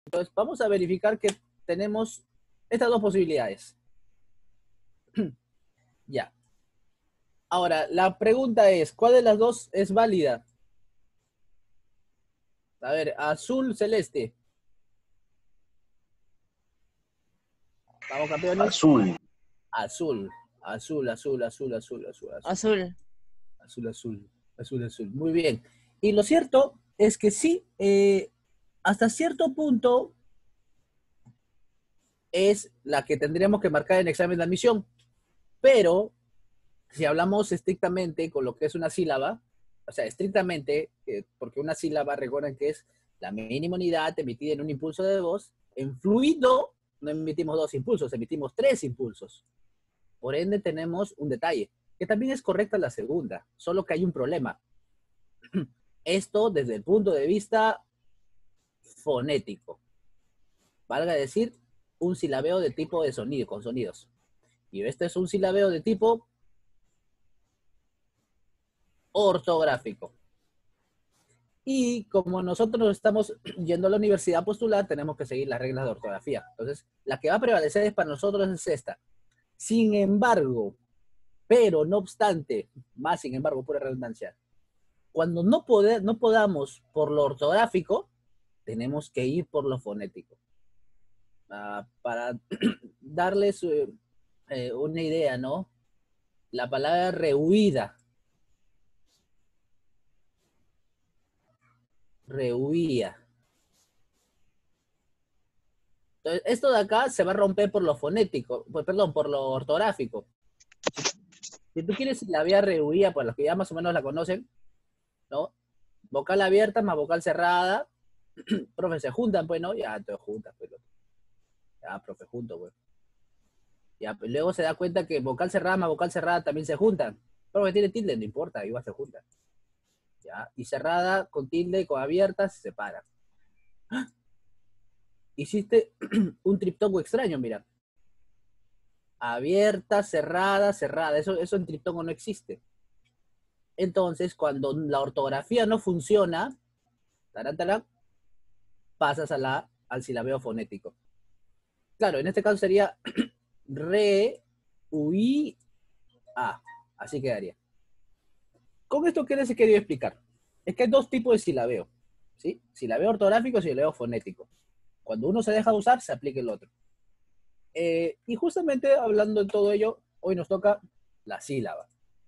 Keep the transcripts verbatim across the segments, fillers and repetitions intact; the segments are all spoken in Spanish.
Entonces, vamos a verificar que tenemos estas dos posibilidades. Ya. Ahora, la pregunta es, ¿cuál de las dos es válida? A ver, azul, celeste. Vamos, campeones. Azul. Azul, azul, azul, azul, azul, azul, azul. Azul. Azul, azul, azul, azul. Muy bien. Y lo cierto es que sí, eh, hasta cierto punto es la que tendríamos que marcar en examen de admisión. Pero si hablamos estrictamente con lo que es una sílaba, o sea, estrictamente, eh, porque una sílaba, recuerden que es la mínima unidad emitida en un impulso de voz, en fluido no emitimos dos impulsos, emitimos tres impulsos. Por ende, tenemos un detalle, que también es correcta la segunda, solo que hay un problema. Esto desde el punto de vista fonético. Valga decir, un silabeo de tipo de sonido, con sonidos. Y este es un silabeo de tipo ortográfico. Y como nosotros estamos yendo a la universidad a postular, tenemos que seguir las reglas de ortografía. Entonces, la que va a prevalecer es para nosotros es esta. Sin embargo, pero no obstante, más sin embargo, pura redundancia, cuando no, poder, no podamos por lo ortográfico, tenemos que ir por lo fonético. Uh, para darles uh, eh, una idea, ¿no? La palabra rehuida. Rehuía. Entonces, esto de acá se va a romper por lo fonético, pues, perdón, por lo ortográfico. Si tú quieres la vía rehuía, pues los que ya más o menos la conocen, ¿no? Vocal abierta más vocal cerrada. Profe, se juntan, pues, ¿no? Ya, entonces juntas, pues. Ya, profe, junto, pues. Ya, pues luego se da cuenta que vocal cerrada más vocal cerrada también se juntan. Profe, tiene tilde, no importa, igual se juntan. Ya, y cerrada con tilde, con abierta, se separan. ¡Ah! Hiciste un triptongo extraño, mira. Abierta, cerrada, cerrada. Eso, eso en triptongo no existe. Entonces, cuando la ortografía no funciona, tarán, tarán, pasas a la, al silabeo fonético. Claro, en este caso sería re, ui, a. Así quedaría. Con esto, ¿qué les he querido explicar? Es que hay dos tipos de silabeo. ¿Sí? Silabeo ortográfico y silabeo fonético. Cuando uno se deja de usar, se aplica el otro. Eh, y justamente hablando de todo ello, hoy nos toca la sílaba.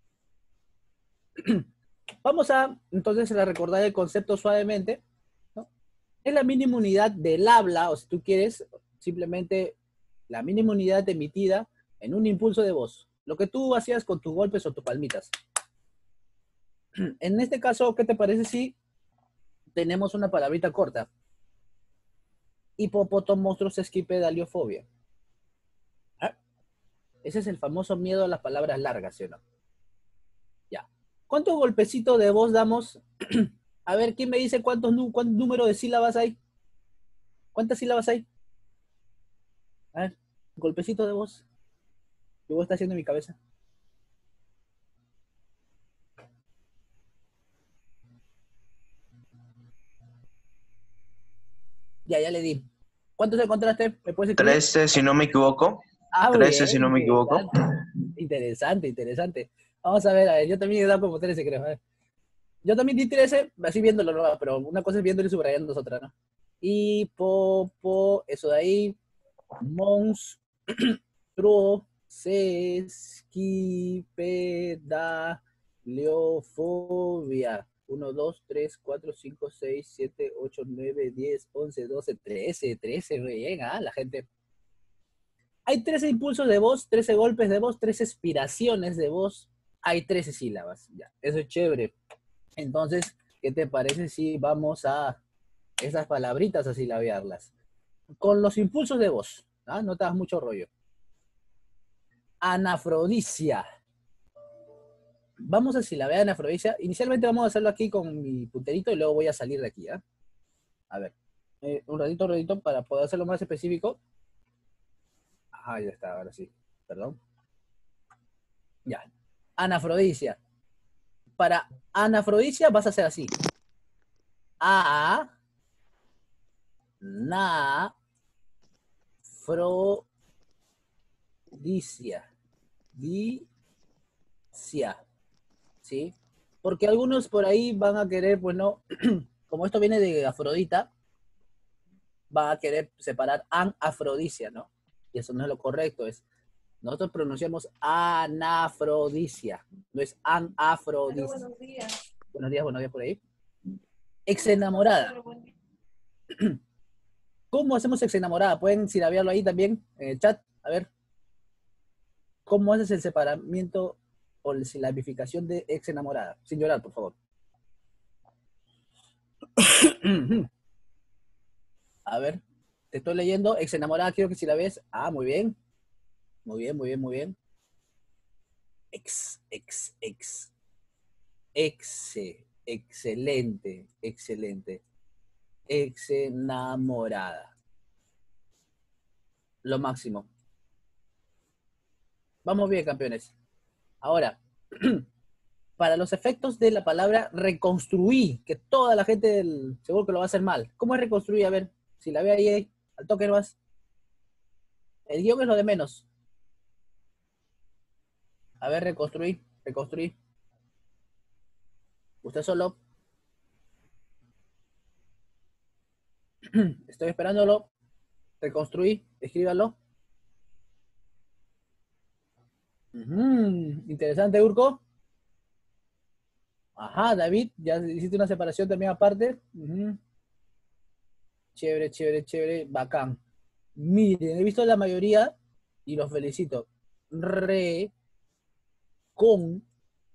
Vamos a, entonces, a recordar el concepto suavemente, ¿no? Es la mínima unidad del habla, o si tú quieres, simplemente la mínima unidad emitida en un impulso de voz. Lo que tú hacías con tus golpes o tus palmitas. En este caso, ¿qué te parece si tenemos una palabrita corta? Hipopotomostros-esquipedaliofobia. ¿Ah? Ese es el famoso miedo a las palabras largas, ¿sí o no? Ya. ¿Cuántos golpecitos de voz damos? A ver, ¿quién me dice cuántos, cuántos números de sílabas hay? ¿Cuántas sílabas hay? A ver, golpecito de voz. ¿Qué vos estás haciendo en mi cabeza? Ya, ya le di. ¿Cuántos encontraste? ¿Me puedes escribir? trece, si no me equivoco. Ah, trece, bien, si no me equivoco. Interesante, interesante. Vamos a ver, a ver, yo también he dado como trece, creo. A ver. Yo también di trece, así viéndolo, ¿no? Pero una cosa es viéndolo y subrayando las otras, ¿no? Y, po, po, eso de ahí. Monstruo, sesquipedaliofobia. uno, dos, tres, cuatro, cinco, seis, siete, ocho, nueve, diez, once, doce, trece, trece, bien, ¿ah? La gente. Hay trece impulsos de voz, trece golpes de voz, trece expiraciones de voz, hay trece sílabas. Ya, eso es chévere. Entonces, ¿qué te parece si vamos a esas palabritas a silabearlas? Con los impulsos de voz, ¿ah? No te das mucho rollo. Anafrodisia. Vamos a silabear anafrodisia. Inicialmente vamos a hacerlo aquí con mi punterito y luego voy a salir de aquí, ¿ah? A ver, eh, un ratito, un ratito, para poder hacerlo más específico. Ah, ya está, ahora sí. Perdón. Ya. Anafrodisia. Para anafrodisia vas a hacer así. A, Nafrodicia. Dicia. ¿Sí? Porque algunos por ahí van a querer, pues no, como esto viene de Afrodita, van a querer separar anafrodicia, ¿no? Y eso no es lo correcto, es, nosotros pronunciamos anafrodicia, no es anafrodicia. Buenos días. Buenos días, buenos días por ahí. Exenamorada. ¿Cómo hacemos exenamorada? ¿Pueden silabearlo ahí también en el chat? A ver. ¿Cómo haces el separamiento o la silabificación de exenamorada? Sin llorar, por favor. A ver, te estoy leyendo. Exenamorada, quiero que si la ves. Ah, muy bien. Muy bien, muy bien, muy bien. Ex, ex, ex. Exe, excelente, excelente. Exenamorada. Lo máximo. Vamos bien, campeones. Ahora, para los efectos de la palabra reconstruir, que toda la gente del, seguro que lo va a hacer mal. ¿Cómo es reconstruir? A ver, si la ve ahí, al toque nomás. El guión es lo de menos. A ver, reconstruir, reconstruir. Usted solo. Estoy esperándolo. Reconstruir, escríbalo. Uh-huh. Interesante, Urco. Ajá, David, ya hiciste una separación también aparte. Uh-huh. Chévere, chévere, chévere, bacán. Miren, he visto la mayoría y los felicito. Re, con,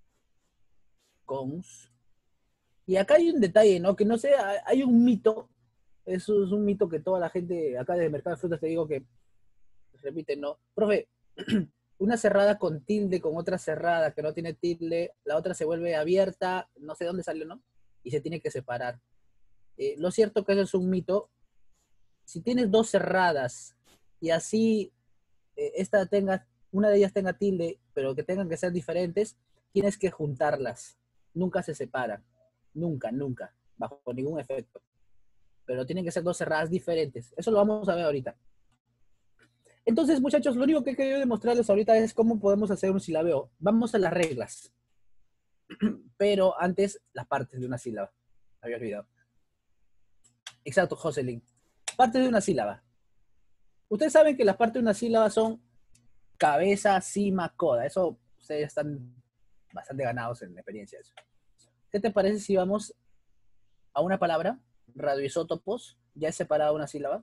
cons. Y acá hay un detalle, ¿no? Que no sé, hay un mito. Eso es un mito que toda la gente acá de Mercado de Frutas te digo que repiten, ¿no? Profe, una cerrada con tilde con otra cerrada que no tiene tilde, la otra se vuelve abierta, no sé dónde salió, ¿no? Y se tiene que separar. Eh, lo cierto que eso es un mito. Si tienes dos cerradas y así eh, esta tenga, una de ellas tenga tilde, pero que tengan que ser diferentes, tienes que juntarlas. Nunca se separan. Nunca, nunca. Bajo ningún efecto. Pero tienen que ser dos cerradas diferentes. Eso lo vamos a ver ahorita. Entonces, muchachos, lo único que he querido demostrarles ahorita es cómo podemos hacer un silabeo. Vamos a las reglas. Pero antes, las partes de una sílaba. Había olvidado. Exacto, Jocelyn. Partes de una sílaba. Ustedes saben que las partes de una sílaba son cabeza, cima, coda. Eso ustedes están bastante ganados en la experiencia de eso. ¿Qué te parece si vamos a una palabra? Radioisótopos. ¿Ya he separado una sílaba?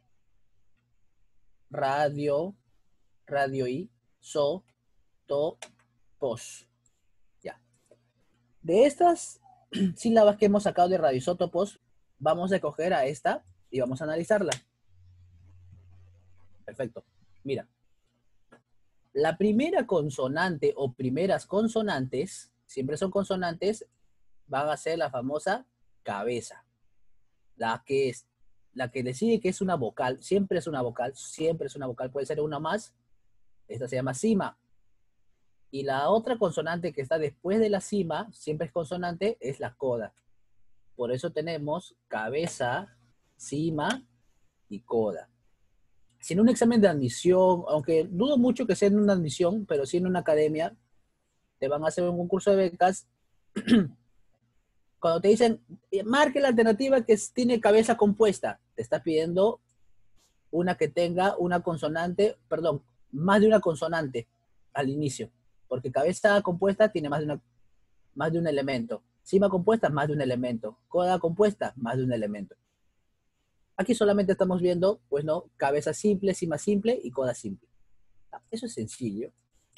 Radio, radio y, so, to, pos. Ya. De estas sílabas que hemos sacado de radioisótopos, vamos a escoger a esta y vamos a analizarla. Perfecto. Mira. La primera consonante o primeras consonantes, siempre son consonantes, van a ser la famosa cabeza. La que es, la que le sigue que es una vocal, siempre es una vocal, siempre es una vocal, puede ser una más. Esta se llama cima. Y la otra consonante que está después de la cima, siempre es consonante, es la coda. Por eso tenemos cabeza, cima y coda. Si en un examen de admisión, aunque dudo mucho que sea en una admisión, pero sí en una academia, te van a hacer un concurso de becas, cuando te dicen, marque la alternativa que tiene cabeza compuesta, te está pidiendo una que tenga una consonante, perdón, más de una consonante al inicio, porque cabeza compuesta tiene más de, una, más de un elemento, cima compuesta, más de un elemento, coda compuesta, más de un elemento. Aquí solamente estamos viendo, pues no, cabeza simple, cima simple y coda simple. Eso es sencillo.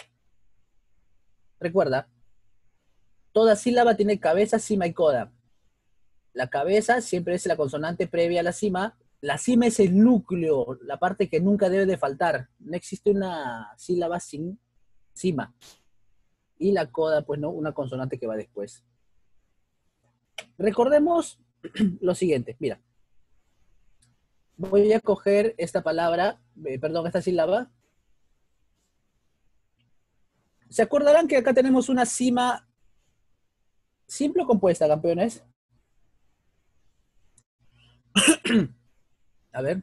Recuerda, toda sílaba tiene cabeza, cima y coda. La cabeza siempre es la consonante previa a la cima. La cima es el núcleo, la parte que nunca debe de faltar. No existe una sílaba sin cima. Y la coda, pues no, una consonante que va después. Recordemos lo siguiente, mira. Voy a coger esta palabra, eh, perdón, esta sílaba. ¿Se acordarán que acá tenemos una cima simple o compuesta, campeones? A ver.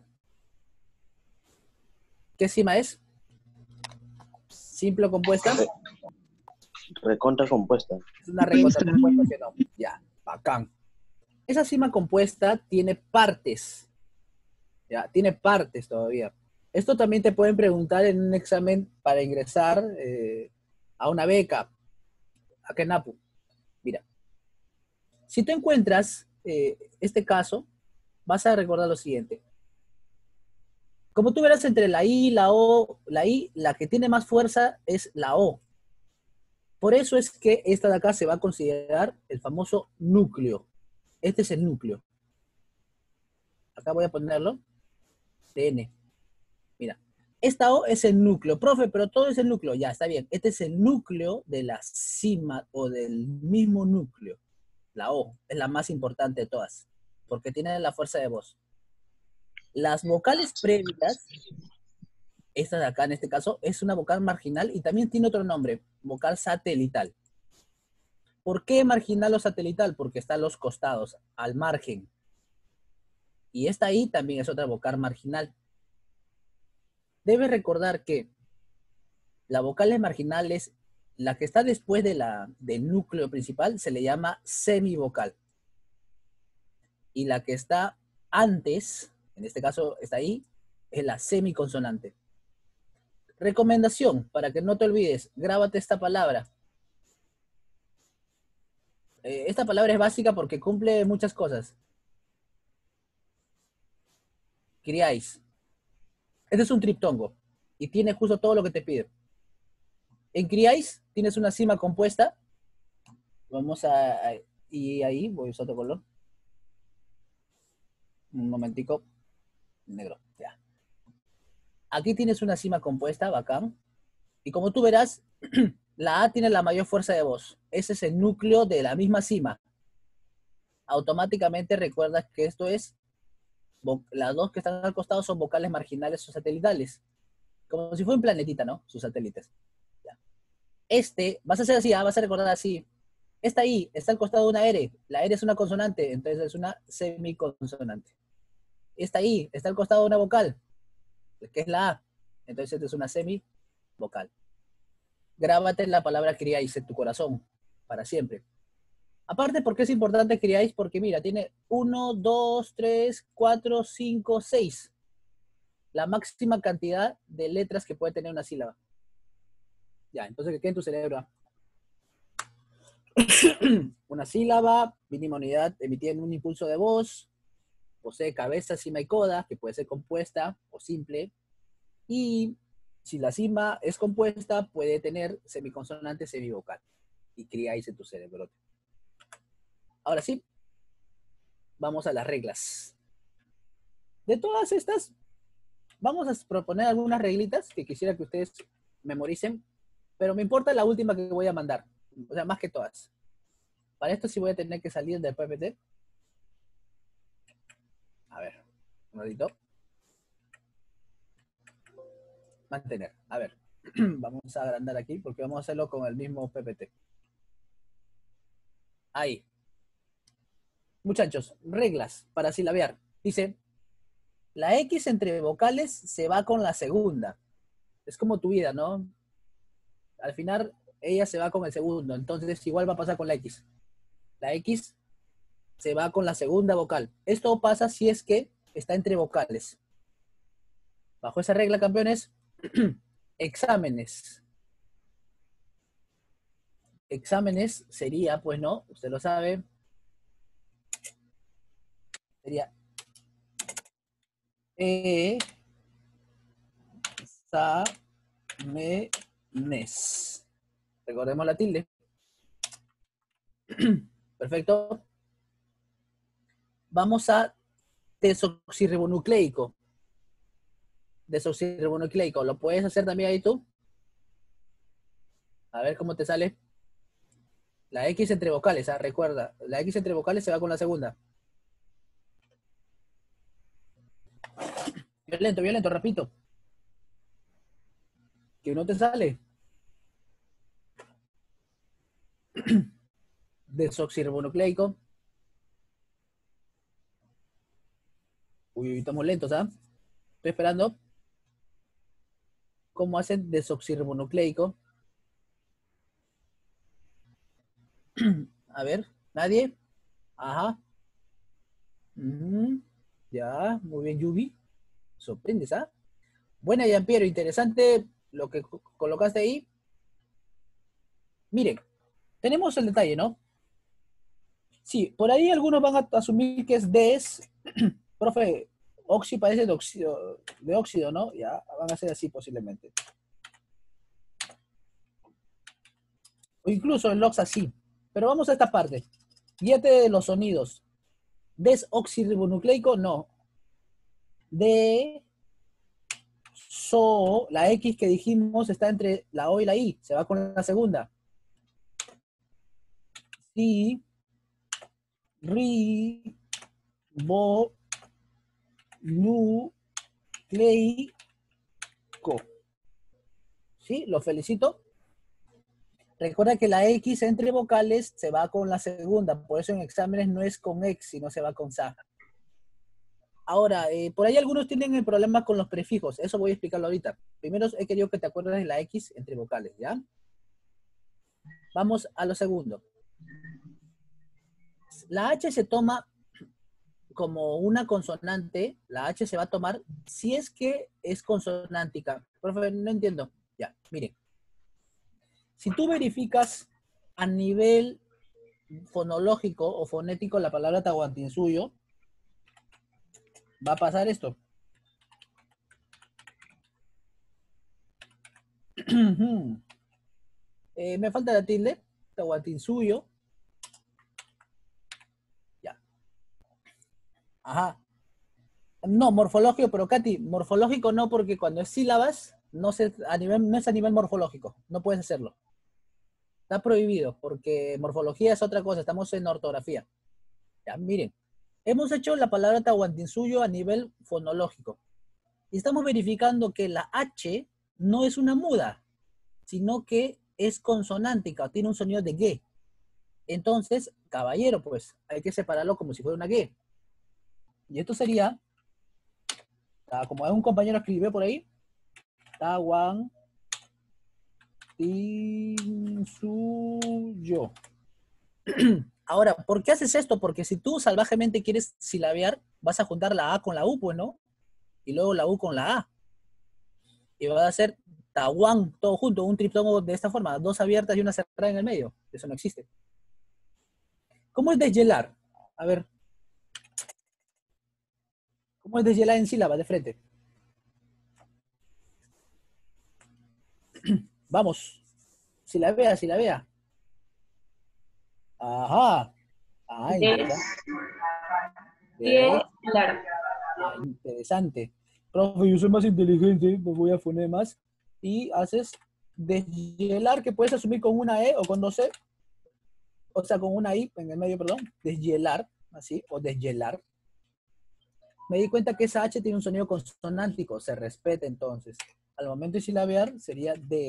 ¿Qué cima es? ¿Simple o compuesta? Recontra compuesta. Es una recontra compuesta, ¿sí o no? Ya, bacán. Esa cima compuesta tiene partes. Ya, tiene partes todavía. Esto también te pueden preguntar en un examen para ingresar eh, a una beca. Acá en Apu. Mira, si tú encuentras eh, este caso, vas a recordar lo siguiente. Como tú verás entre la I y la O, la I, la que tiene más fuerza es la O. Por eso es que esta de acá se va a considerar el famoso núcleo. Este es el núcleo. Acá voy a ponerlo. T N. Mira. Esta O es el núcleo. Profe, pero todo es el núcleo. Ya, está bien. Este es el núcleo de la cima o del mismo núcleo. La O es la más importante de todas. Porque tiene la fuerza de voz. Las vocales previas, esta de acá en este caso, es una vocal marginal y también tiene otro nombre, vocal satelital. ¿Por qué marginal o satelital? Porque está a los costados, al margen. Y esta I también es otra vocal marginal. Debes recordar que la vocal marginal es la que está después de la, del núcleo principal, se le llama semivocal. Y la que está antes, en este caso está ahí, es la semiconsonante. Recomendación, para que no te olvides, grábate esta palabra. Eh, esta palabra es básica porque cumple muchas cosas. Criáis. Este es un triptongo y tiene justo todo lo que te pide. En Criáis tienes una cima compuesta. Vamos a, a... Y ahí voy a usar otro color. Un momentico. Negro, ya. Aquí tienes una cima compuesta, bacán. Y como tú verás, la A tiene la mayor fuerza de voz. Ese es el núcleo de la misma cima. Automáticamente recuerdas que esto es, las dos que están al costado son vocales marginales o satelitales. Como si fuera un planetita, ¿no? Sus satélites. Ya. Este, vas a hacer así, ¿ah? Vas a recordar así. Esta I está al costado de una R. La R es una consonante, entonces es una semiconsonante. Esta I está al costado de una vocal, que es la A. Entonces esta es una semivocal. Grábate la palabra criáis en tu corazón, para siempre. Aparte, ¿por qué es importante criáis? Porque mira, tiene uno, dos, tres, cuatro, cinco, seis. La máxima cantidad de letras que puede tener una sílaba. Ya, entonces que quede en tu cerebro. Una sílaba, mínima unidad emitida en un impulso de voz, posee cabeza, cima y coda, que puede ser compuesta o simple, y si la cima es compuesta, puede tener semiconsonante, semivocal, y criáis en tu cerebro. Ahora sí, vamos a las reglas. De todas estas, vamos a proponer algunas reglitas que quisiera que ustedes memoricen, pero me importa la última que voy a mandar, o sea, más que todas. Para esto sí voy a tener que salir del P P T. A ver, un ratito. Mantener. A ver, vamos a agrandar aquí porque vamos a hacerlo con el mismo P P T. Ahí. Muchachos, reglas para silabear. Dice, la X entre vocales se va con la segunda. Es como tu vida, ¿no? Al final, ella se va con el segundo, entonces igual va a pasar con la X. La X se va con la segunda vocal. Esto pasa si es que está entre vocales. Bajo esa regla, campeones, exámenes. Exámenes sería, pues no, usted lo sabe, sería E, sa, me, nes. Recordemos la tilde. Perfecto. Vamos a desoxirribonucleico. Desoxirribonucleico. ¿Lo puedes hacer también ahí tú? A ver cómo te sale. La X entre vocales, ¿ah? Recuerda, la X entre vocales se va con la segunda. Violento, violento, repito. Que no te sale. Desoxirribonucleico. Uy, estamos lentos, ¿ah? Estoy esperando. ¿Cómo hacen desoxirribonucleico? A ver, ¿nadie? Ajá. Ujú. Ya, muy bien, Yubi. Sorprendes, ¿ah? Buena, Jean-Pierre, interesante lo que co- colocaste ahí. Miren, tenemos el detalle, ¿no? Sí, por ahí algunos van a asumir que es des, profe, oxi parece de óxido, de óxido, ¿no? Ya, van a ser así posiblemente. O incluso el ox así. Pero vamos a esta parte. Guíate de los sonidos. Desoxirribonucleico, no. De, so, la X que dijimos está entre la O y la I. Se va con la segunda. Si, ri, bo, nu, cleico. ¿Sí? Lo felicito. Recuerda que la X entre vocales se va con la segunda, por eso en exámenes no es con X, sino se va con sa. Ahora, eh, por ahí algunos tienen el problema con los prefijos, eso voy a explicarlo ahorita. Primero he querido que te acuerdes de la X entre vocales, ¿ya? Vamos a lo segundo. La H se toma como una consonante, la H se va a tomar si es que es consonántica. Profe, no entiendo. Ya, miren. Si tú verificas a nivel fonológico o fonético la palabra tahuantinsuyo, va a pasar esto. eh, me falta la tilde, tahuantinsuyo. Ya. Ajá. No, morfológico, pero Katy, morfológico no, porque cuando es sílabas, no, se, a nivel, no es a nivel morfológico, no puedes hacerlo. Está prohibido, porque morfología es otra cosa, estamos en ortografía. Ya, miren, hemos hecho la palabra tahuantinsuyo a nivel fonológico. Y estamos verificando que la H no es una muda, sino que es consonántica, tiene un sonido de G. Entonces, caballero, pues, hay que separarlo como si fuera una G. Y esto sería, como un compañero escribió por ahí, Tawan Tinsuyo. Ahora, ¿por qué haces esto? Porque si tú salvajemente quieres silabear, vas a juntar la A con la U, pues, ¿no? Y luego la U con la A. Y va a ser Tawan, todo junto, un triptongo de esta forma, dos abiertas y una cerrada en el medio. Eso no existe. ¿Cómo es deshielar? A ver. ¿Cómo es deshielar en sílaba de frente? Vamos. Si la vea, si la vea. Ajá. Ah, interesante. Deshielar. Ah, interesante. Profe, yo soy más inteligente, me voy a poner más. Y haces deshielar, que puedes asumir con una E o con dos E. O sea, con una I en el medio, perdón. Deshielar, así, o deshielar. Me di cuenta que esa H tiene un sonido consonántico, se respeta entonces. Al momento de silabear sería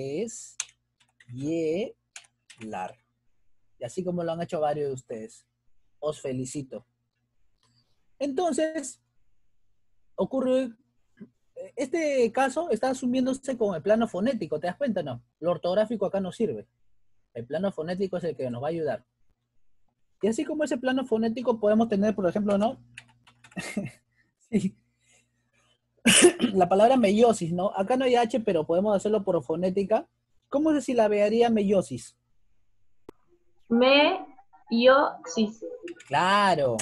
deshielar. Y así como lo han hecho varios de ustedes. Os felicito. Entonces, ocurre, este caso está asumiéndose con el plano fonético, ¿te das cuenta? No, lo ortográfico acá no sirve. El plano fonético es el que nos va a ayudar. Y así como ese plano fonético podemos tener, por ejemplo, ¿no? Sí. La palabra meiosis, ¿no? Acá no hay H, pero podemos hacerlo por fonética. ¿Cómo se silabearía meiosis? Meiosis. Claro.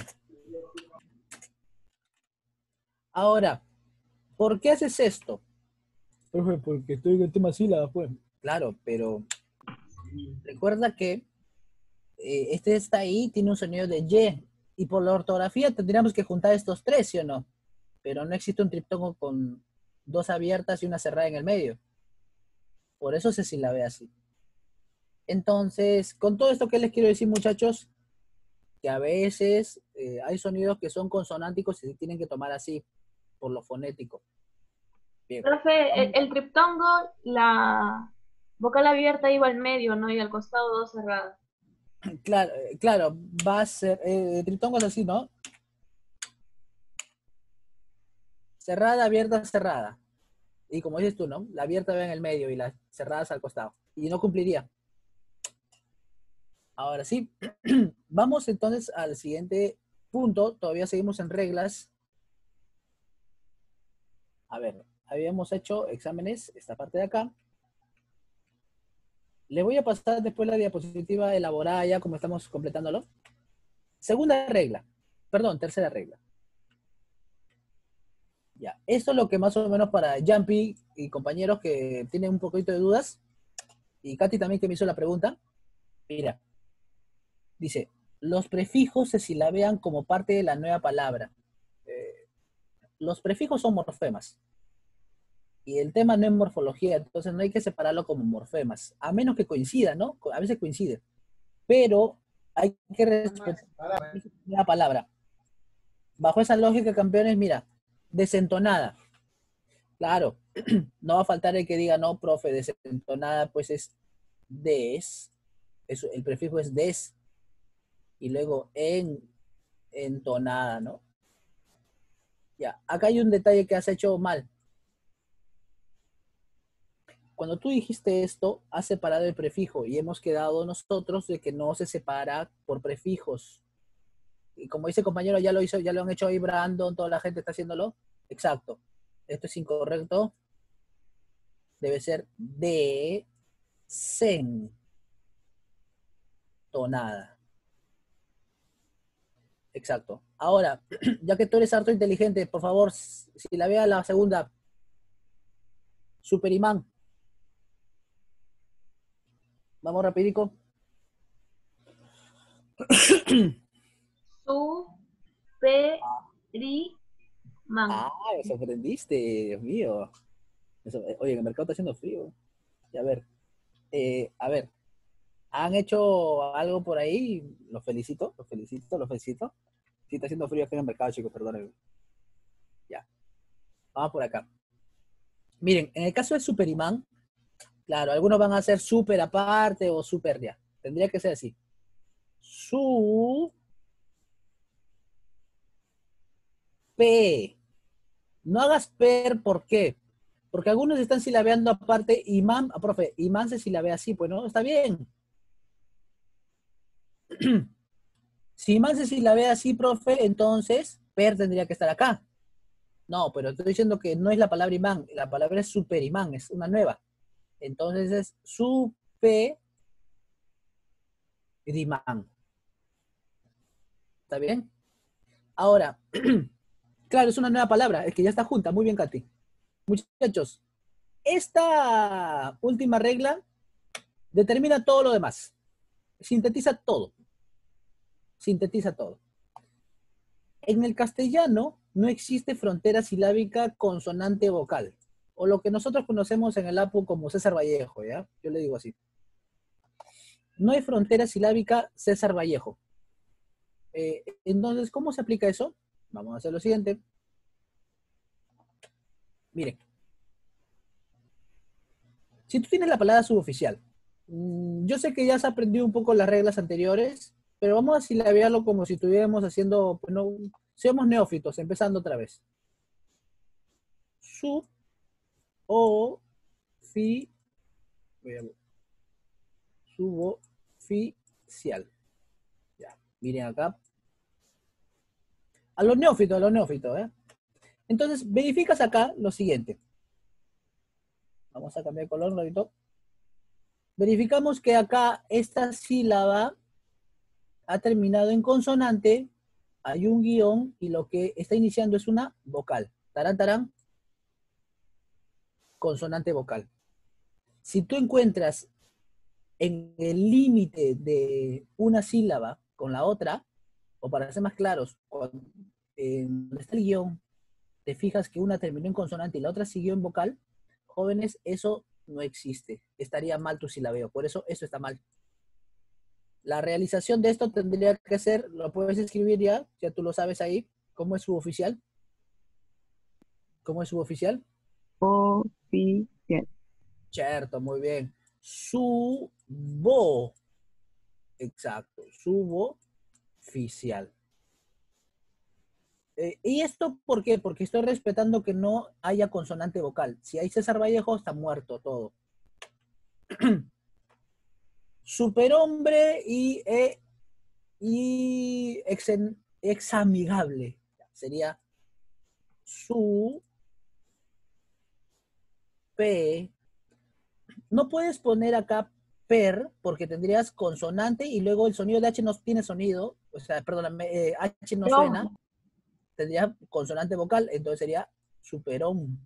Ahora, ¿por qué haces esto? Profe, porque estoy en el tema sílabas, pues. Claro, pero recuerda que eh, este está ahí, tiene un sonido de Y, y por la ortografía tendríamos que juntar estos tres, ¿sí o no? Pero no existe un triptongo con dos abiertas y una cerrada en el medio. Por eso se silabea así. Entonces, con todo esto que les quiero decir, muchachos, que a veces eh, hay sonidos que son consonánticos y se tienen que tomar así, por lo fonético. Bien. Profe, el, el triptongo, la vocal abierta iba al medio, ¿no? Y al costado dos cerradas. Claro, claro, va a ser, eh, triptongo es así, ¿no? cerrada, abierta, cerrada. Y como dices tú, ¿no? La abierta va en el medio y las cerradas al costado. Y no cumpliría. Ahora sí. Vamos entonces al siguiente punto. Todavía seguimos en reglas. A ver, habíamos hecho exámenes, esta parte de acá. Le voy a pasar después la diapositiva elaborada ya como estamos completándolo. Segunda regla. Perdón, tercera regla. Ya, esto es lo que más o menos para Jumpy y compañeros que tienen un poquito de dudas, y Katy también que me hizo la pregunta. Mira, dice, los prefijos se silabean como parte de la nueva palabra. Eh, los prefijos son morfemas. Y el tema no es morfología, entonces no hay que separarlo como morfemas, a menos que coincida, ¿no? A veces coincide. Pero hay que respetar la palabra. Bajo esa lógica, campeones, mira, desentonada. Claro, no va a faltar el que diga, no, profe, desentonada, pues es des, eso, el prefijo es des, y luego en, entonada, ¿no? Ya, acá hay un detalle que has hecho mal. Cuando tú dijiste esto, has separado el prefijo, y hemos quedado nosotros de que no se separa por prefijos. Y como dice el compañero, ya lo hizo, ya lo han hecho ahí Brandon, toda la gente está haciéndolo. Exacto. Esto es incorrecto. Debe ser de sen tonada. Exacto. Ahora, ya que tú eres harto inteligente, por favor, si la vea la segunda, superimán. Vamos rapidico. Su, pe, ri, man. Ah, me sorprendiste, Dios mío. Eso, oye, en el mercado está haciendo frío. Y a ver, eh, a ver, ¿han hecho algo por ahí? Los felicito, los felicito, los felicito. Sí, está haciendo frío aquí en el mercado, chicos, perdónenme. Ya, vamos por acá. Miren, en el caso del superimán, claro, algunos van a ser super aparte o super ya. Tendría que ser así. Su P. No hagas per, ¿por qué? Porque algunos están silabeando aparte, imán, ah, profe, imán se silabea así, pues no, está bien. Si imán se silabea así, profe, entonces per tendría que estar acá. No, pero estoy diciendo que no es la palabra imán, la palabra es superimán, es una nueva. Entonces es superimán. ¿Está bien? Ahora, claro, es una nueva palabra, es que ya está junta. Muy bien, Katy. Muchachos, esta última regla determina todo lo demás. Sintetiza todo. Sintetiza todo. En el castellano no existe frontera silábica consonante-vocal, o lo que nosotros conocemos en el A P U como César Vallejo, ¿ya? Yo le digo así. No hay frontera silábica César Vallejo. Eh, entonces, ¿cómo se aplica eso? Vamos a hacer lo siguiente. Miren. Si tú tienes la palabra suboficial, mmm, yo sé que ya has aprendido un poco las reglas anteriores, pero vamos a silabearlo como si estuviéramos haciendo, pues no, seamos neófitos, empezando otra vez. Sub, o, fi, suboficial. Ya, miren acá. A los neófitos, a los neófitos, ¿eh? Entonces, verificas acá lo siguiente. Vamos a cambiar de color, Lorito. Verificamos que acá esta sílaba ha terminado en consonante, hay un guión y lo que está iniciando es una vocal. Tarán, tarán, consonante vocal. Si tú encuentras en el límite de una sílaba con la otra, o para ser más claros, cuando eh, está el guión, te fijas que una terminó en consonante y la otra siguió en vocal, jóvenes, eso no existe. Estaría mal tu silabeo, por eso eso está mal. La realización de esto tendría que ser, lo puedes escribir ya, ya tú lo sabes ahí, ¿cómo es suboficial? ¿Cómo es suboficial? Oficial. Cierto, muy bien. Subo. Exacto, suboficial. Eh, ¿Y esto por qué? Porque estoy respetando que no haya consonante vocal. Si hay César Vallejo, está muerto todo. Superhombre y, eh, y ex, examigable. Sería su, p. No puedes poner acá per, porque tendrías consonante y luego el sonido de H no tiene sonido. O sea, perdóname, eh, H no suena. No. Tendría consonante vocal, entonces sería superhom.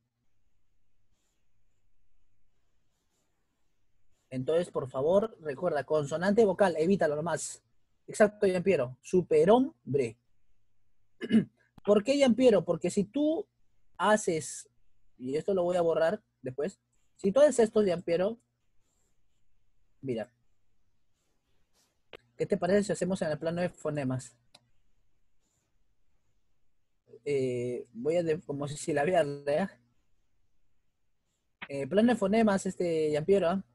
Entonces, por favor, recuerda, consonante vocal, evítalo nomás. Exacto, Giampiero. Superhombre. ¿Por qué, Giampiero? Porque si tú haces, y esto lo voy a borrar después, si tú haces esto, Giampiero, mira, ¿qué te parece si hacemos en el plano de fonemas? Eh, voy a, de, como si, si la viera, ¿eh? Eh, plano de fonemas, este, Giampiero, ¿eh?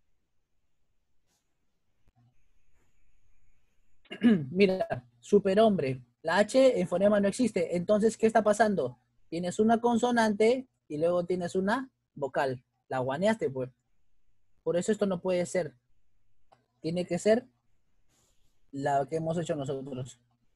Mira, superhombre. La H en fonema no existe. Entonces, ¿qué está pasando? Tienes una consonante y luego tienes una vocal. La guaneaste, pues. Por eso esto no puede ser. Tiene que ser la que hemos hecho nosotros.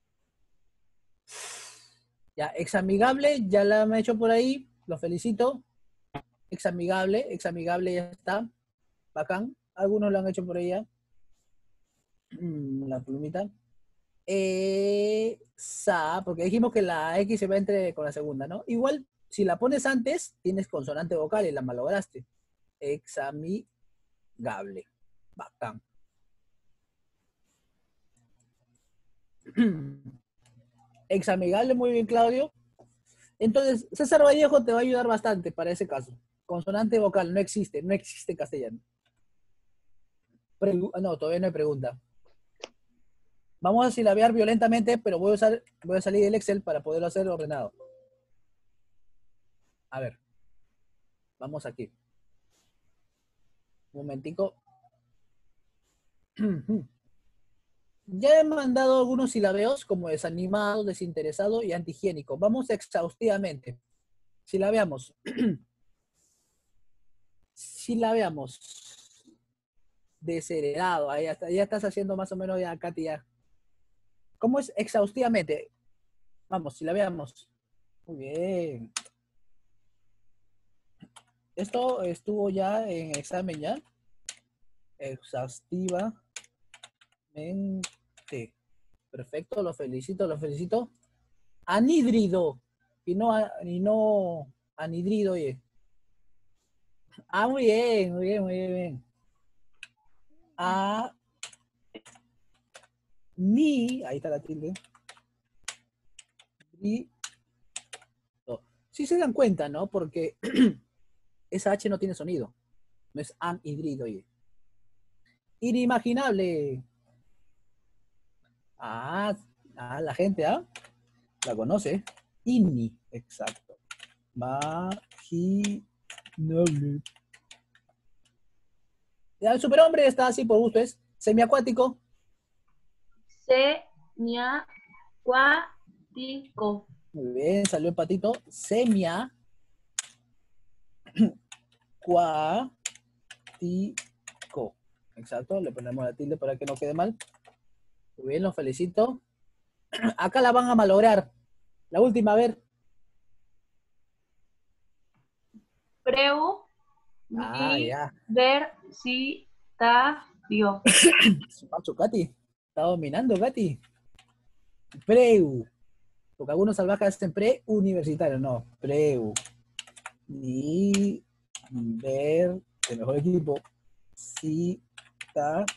Ya, examigable, ya la han hecho por ahí. Lo felicito. Examigable, examigable ya está. Bacán. Algunos lo han hecho por ahí ya. La plumita. Esa, porque dijimos que la X se va entre con la segunda, ¿no? Igual, si la pones antes, tienes consonante vocal y la malograste. Examigable. Bacán. Examigable, muy bien, Claudio. Entonces, César Vallejo te va a ayudar bastante para ese caso. Consonante vocal no existe, no existe en castellano. Pregu- no, todavía no hay pregunta. Vamos a silabear violentamente, pero voy a, usar, voy a salir del Excel para poderlo hacer ordenado. A ver. Vamos aquí. Un momentico. Ya he mandado algunos silabeos como desanimado, desinteresado y antihigiénico. Vamos exhaustivamente. Silabeamos. Silabeamos. Desheredado. Ahí está, ya estás haciendo más o menos ya, Katy, ya. ¿Cómo es exhaustivamente? Vamos, silabeamos. Muy bien. Esto estuvo ya en examen ya. Exhaustivamente. Perfecto, lo felicito, lo felicito. Anhídrido. Y no, y no anhidrido, oye. Ah, muy bien, muy bien, muy bien. Muy bien. A, ni, ahí está la tilde. Y, no. Sí se dan cuenta, ¿no? Porque esa H no tiene sonido. No es anhidrido, oye. Inimaginable. Ah, ah, la gente, ¿ah? La conoce. Ini, exacto. Imaginable. Ya, el superhombre está así por gusto, es semiacuático. Semiacuático. Muy bien, salió el patito. Semia. Cuático. Exacto, le ponemos la tilde para que no quede mal. Muy bien, los felicito. Acá la van a malograr. La última, a ver. Preu. Ah, ya. Diversitario. Macho, Katy. Está dominando, Katy. Preu. Porque algunos salvajes hacen pre-universitario. No, preu. Y ver el mejor equipo. Sí, está.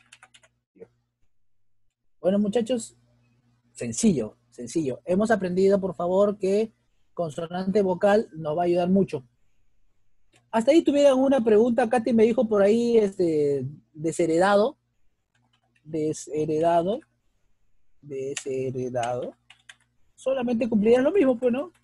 Bueno, muchachos, sencillo, sencillo. Hemos aprendido, por favor, que consonante vocal nos va a ayudar mucho. Hasta ahí tuvieran una pregunta, Katy me dijo por ahí, este, desheredado, desheredado, desheredado. Solamente cumplirían lo mismo, pues, ¿no?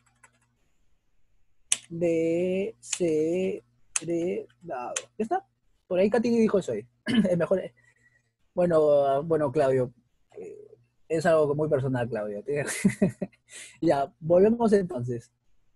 Desheredado. ¿Ya está? Por ahí Katy dijo eso ahí. Es mejor. Bueno, bueno, Claudio. Eh, Es algo muy personal, Claudia. Ya, volvemos entonces.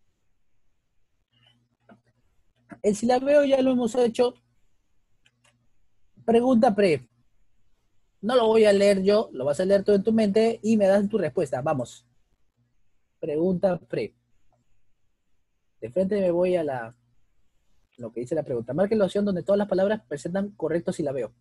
El silabeo ya lo hemos hecho. Pregunta pre. No lo voy a leer yo, lo vas a leer tú en tu mente y me das tu respuesta. Vamos. Pregunta pre. De frente me voy a la lo que dice la pregunta. Marque la opción donde todas las palabras presentan correcto silabeo.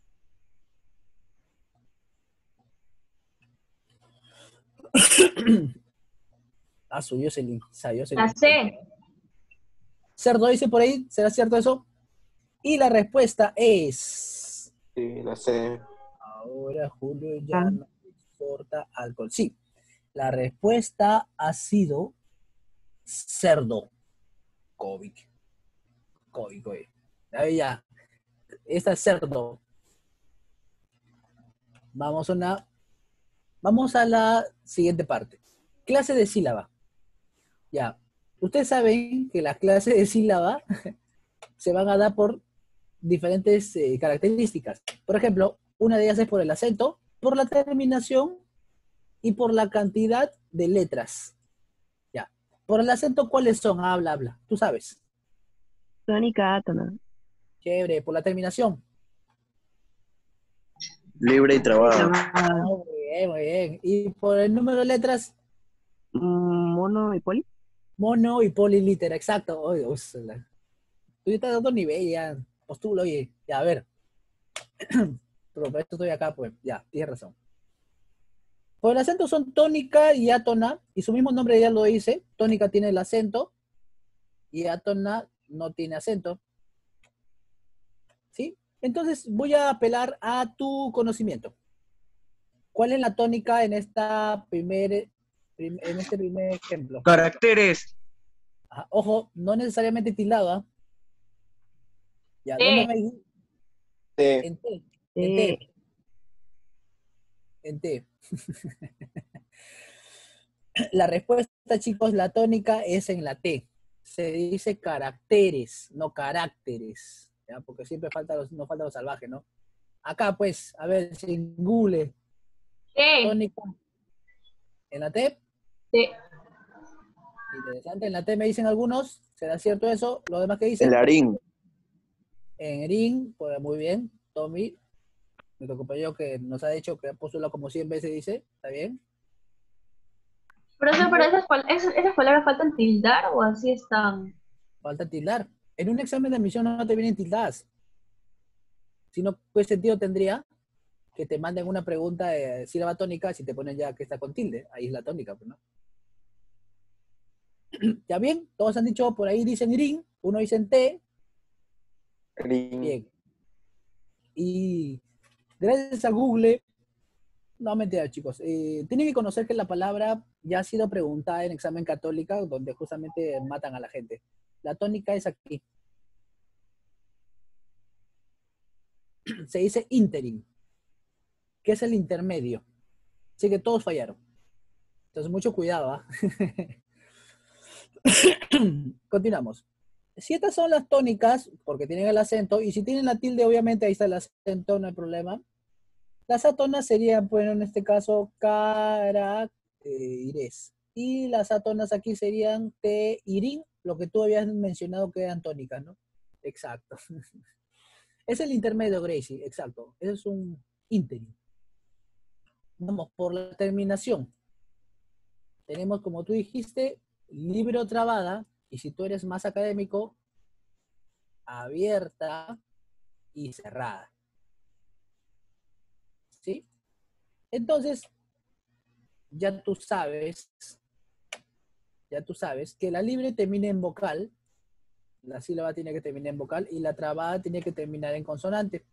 Ah, subió ese link. Salió ese La link. C. Cerdo dice por ahí, ¿será cierto eso? Y la respuesta es... Sí, la sé. Ahora Julio ya Ah. no importa alcohol. Sí, la respuesta ha sido cerdo. COVID. COVID, COVID. Ahí ya. Esta es cerdo. Vamos a una... Vamos a la siguiente parte. Clase de sílaba. Ya. Ustedes saben que las clases de sílaba se van a dar por diferentes eh, características. Por ejemplo, una de ellas es por el acento, por la terminación y por la cantidad de letras. Ya. Por el acento, ¿cuáles son? Habla, habla. Tú sabes. Tónica, átona. Chévere. Por la terminación. Libre y trabada. Llamada Oh, muy bien, muy bien. Y por el número de letras, mono y poli. mono y polilitera. Exacto. Oye, úsala. Tú ya estás dando nivel, ya. Postulo, oye. Ya, a ver. Pero por esto estoy acá, pues. Ya, tienes razón. Por el acento son tónica y átona, y su mismo nombre ya lo dice. Tónica tiene el acento y átona no tiene acento. ¿Sí? Entonces voy a apelar a tu conocimiento. ¿Cuál es la tónica en esta primer, prim- en este primer ejemplo? Caracteres. Ajá, ojo, no necesariamente tildado, ¿ah? Ya, T. ¿dónde me dijiste? T. En T, en Eh, T, en T. La respuesta, chicos, la tónica es en la T. Se dice caracteres, no caracteres. ¿Ya? Porque siempre falta los, no falta lo salvaje, ¿no? Acá, pues, a ver, si en Google, T. tónica, en la T, T. interesante, en la T me dicen algunos, ¿será cierto eso? ¿Lo demás que El dicen? harín. En Erin, pues muy bien, Tommy, nuestro compañero que nos ha dicho que ha postulado como cien veces, dice, ¿está bien? Pero, eso, pero esas, pal- esas, esas palabras faltan tildar o así están. Falta tildar. En un examen de admisión no te vienen tildadas. Sino, ¿qué sentido tendría que te manden una pregunta de sílaba tónica si te ponen ya que está con tilde? Ahí es la tónica, pues, ¿no? ¿Ya bien? Todos han dicho, por ahí dicen ring, uno dice en T, Rin. bien. Y gracias a Google, no mentira, chicos, eh, tienen que conocer que la palabra ya ha sido preguntada en examen católica, donde justamente matan a la gente. La tónica es aquí. Se dice interim, que es el intermedio. Así que todos fallaron. Entonces, mucho cuidado, ¿ah? Continuamos. Si estas son las tónicas, porque tienen el acento, y si tienen la tilde, obviamente ahí está el acento, no hay problema. Las atonas serían, bueno, en este caso, caracteres. Y las atonas aquí serían te, irín, lo que tú habías mencionado que eran tónicas, ¿no? Exacto. Es el intermedio, Gracie, exacto. Ese es un ínterin. Vamos por la terminación. Tenemos, como tú dijiste, libre o trabada, y si tú eres más académico, abierta y cerrada. ¿Sí? Entonces, ya tú sabes, ya tú sabes que la libre termina en vocal, la sílaba tiene que terminar en vocal, y la trabada tiene que terminar en consonante.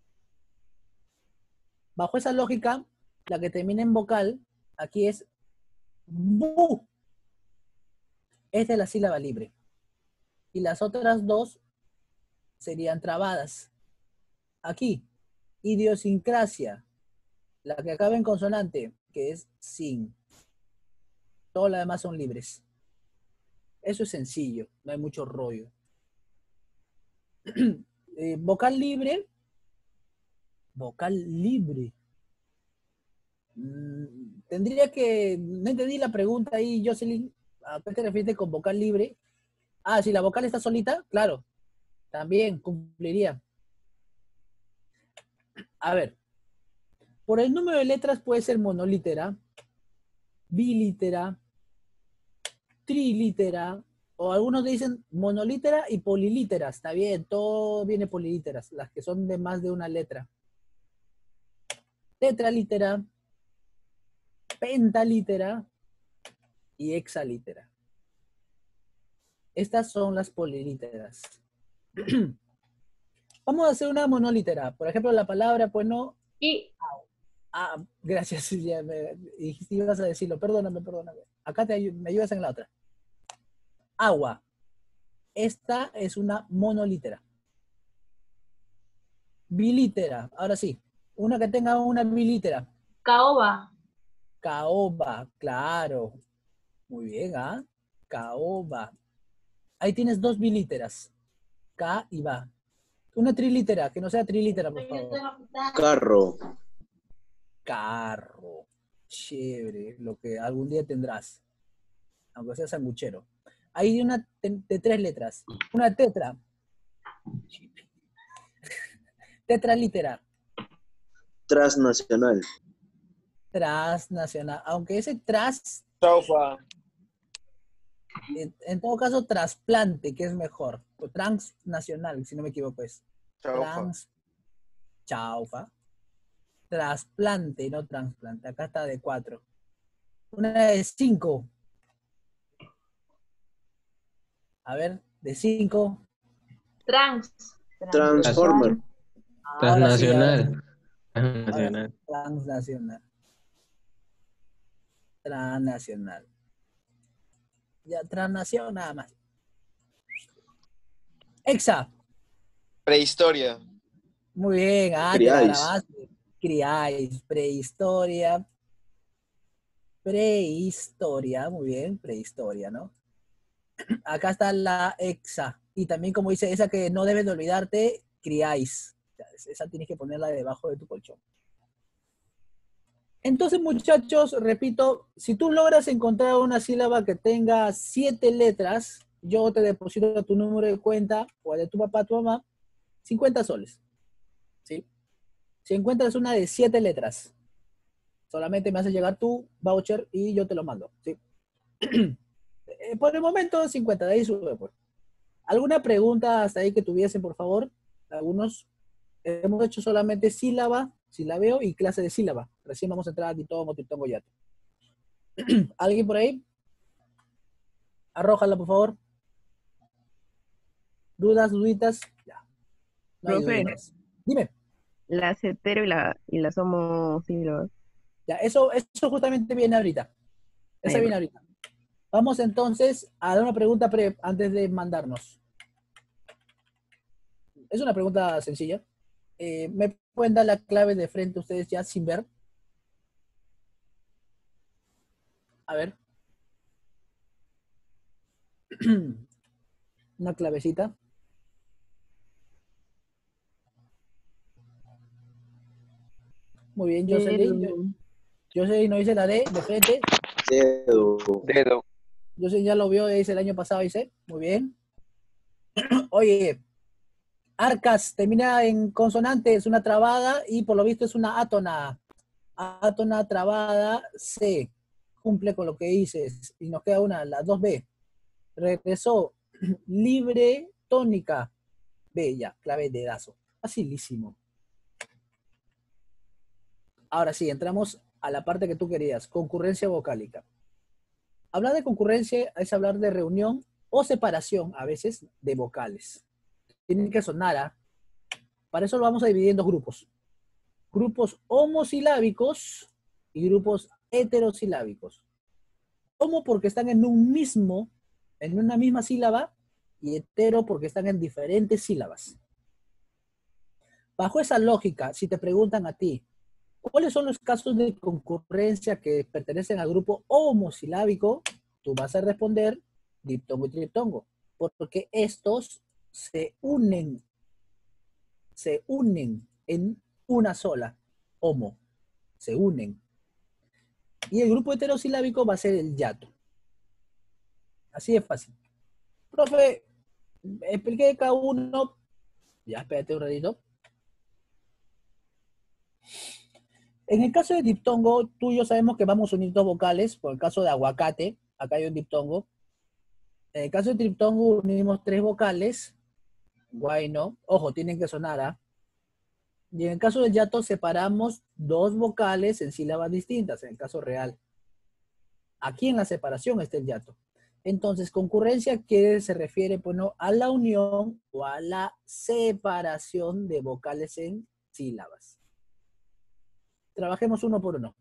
Bajo esa lógica, la que termina en vocal, aquí es bu, es de la sílaba libre. Y las otras dos serían trabadas. Aquí, idiosincrasia, la que acaba en consonante, que es sin. Todas las demás son libres. Eso es sencillo, no hay mucho rollo. Eh, vocal libre, vocal libre. Mm, tendría que, no entendí la pregunta ahí, Jocelyn, ¿a qué te refieres con vocal libre? Ah, si la vocal está solita, claro, también cumpliría. A ver, por el número de letras puede ser monolítera, bilítera, trilítera, o algunos dicen monolítera y polilítera. Está bien, todo viene polilíteras, las que son de más de una letra. Tetralítera, pentalítera y hexalítera. Estas son las polilíteras. Vamos a hacer una monolítera. Por ejemplo, la palabra, pues no. Y Ah, gracias, ya me dijiste, ibas a decirlo. Perdóname, perdóname. Acá te ayu- me ayudas en la otra. Agua. Esta es una monolítera. Bilítera. Ahora sí. Una que tenga una bilítera. caoba, Caoba. Claro. Muy bien, ¿ah? Caoba. Ahí tienes dos bilíteras. K y ba. Una trilítera, que no sea trilítera, por favor. Carro. Carro. Chévere. Lo que algún día tendrás. Aunque sea sanguchero. Hay una de, de tres letras. Una tetra. Tetralítera. Transnacional. Transnacional. Aunque ese tras, Chaufa. en, en todo caso, trasplante, que es mejor. O transnacional, si no me equivoco, es. Chaufa. Trans. Chaufa. Trasplante, no trasplante. Acá está de cuatro. Una de cinco. A ver, de cinco. trans, Transformer. Ahora sí, ahora sí. Transnacional. Transnacional. Transnacional. Transnacional. Ya, transnación nada más. Exa. Prehistoria. Muy bien, ah, te la Criáis. grabaste. Criáis, prehistoria. Prehistoria, muy bien, prehistoria, ¿no? Acá está la exa. Y también, como dice, esa que no debes de olvidarte, criáis. Esa tienes que ponerla debajo de tu colchón. Entonces, muchachos, repito, si tú logras encontrar una sílaba que tenga siete letras, yo te deposito tu número de cuenta o el de tu papá, tu mamá, cincuenta soles. ¿Sí? Si encuentras una de siete letras, solamente me haces llegar tu voucher y yo te lo mando. ¿Sí? Eh, Por el momento, cincuenta, de ahí sube, pues. ¿Alguna pregunta hasta ahí que tuviesen, por favor? Algunos hemos hecho solamente sílaba, silabeo y clase de sílaba. Recién vamos a entrar a ditongo, triptongo, yato. ¿Alguien por ahí? Arrójala, por favor. ¿Dudas, duditas? Ya. No hay Profe. duditas. Dime. La hetero y la, y las homosílabas. Ya, eso, eso justamente viene ahorita. Eso Ahí viene va. ahorita. Vamos entonces a dar una pregunta pre antes de mandarnos. Es una pregunta sencilla. Eh, ¿Me pueden dar la clave de frente ustedes ya sin ver? A ver. Una clavecita. Muy bien, Jocelyn. Yo, El- Jocelyn no dice la D de frente. Dedo. Dedo. Jocelyn ya lo vio, dice el año pasado, dice. Muy bien. Oye, Arcas termina en consonante, es una trabada y por lo visto es una átona. Átona trabada C. Cumple con lo que dices. Y nos queda una, la dos B. Regresó. Libre tónica. B, ya, clave de dedazo. Facilísimo. Ahora sí, entramos a la parte que tú querías, concurrencia vocálica. Hablar de concurrencia es hablar de reunión o separación, a veces, de vocales. Tienen que sonar a... Para eso lo vamos a dividir en dos grupos. Grupos homosilábicos y grupos heterosilábicos. Homo porque están en un mismo, en una misma sílaba, y hetero porque están en diferentes sílabas. Bajo esa lógica, si te preguntan a ti, ¿cuáles son los casos de concurrencia que pertenecen al grupo homosilábico? Tú vas a responder diptongo y triptongo, porque estos se unen, se unen en una sola, homo, se unen. Y el grupo heterosilábico va a ser el yato. Así de fácil. Profe, expliqué cada uno. Ya, espérate un ratito. En el caso de diptongo, tú y yo sabemos que vamos a unir dos vocales. Por el caso de aguacate, acá hay un diptongo. En el caso de triptongo unimos tres vocales. Guay, ¿no? Ojo, tienen que sonar, ¿ah? Y en el caso del yato separamos dos vocales en sílabas distintas, en el caso real. Aquí en la separación está el yato. Entonces, concurrencia que se refiere, bueno, a la unión o a la separación de vocales en sílabas. Trabajemos uno por uno.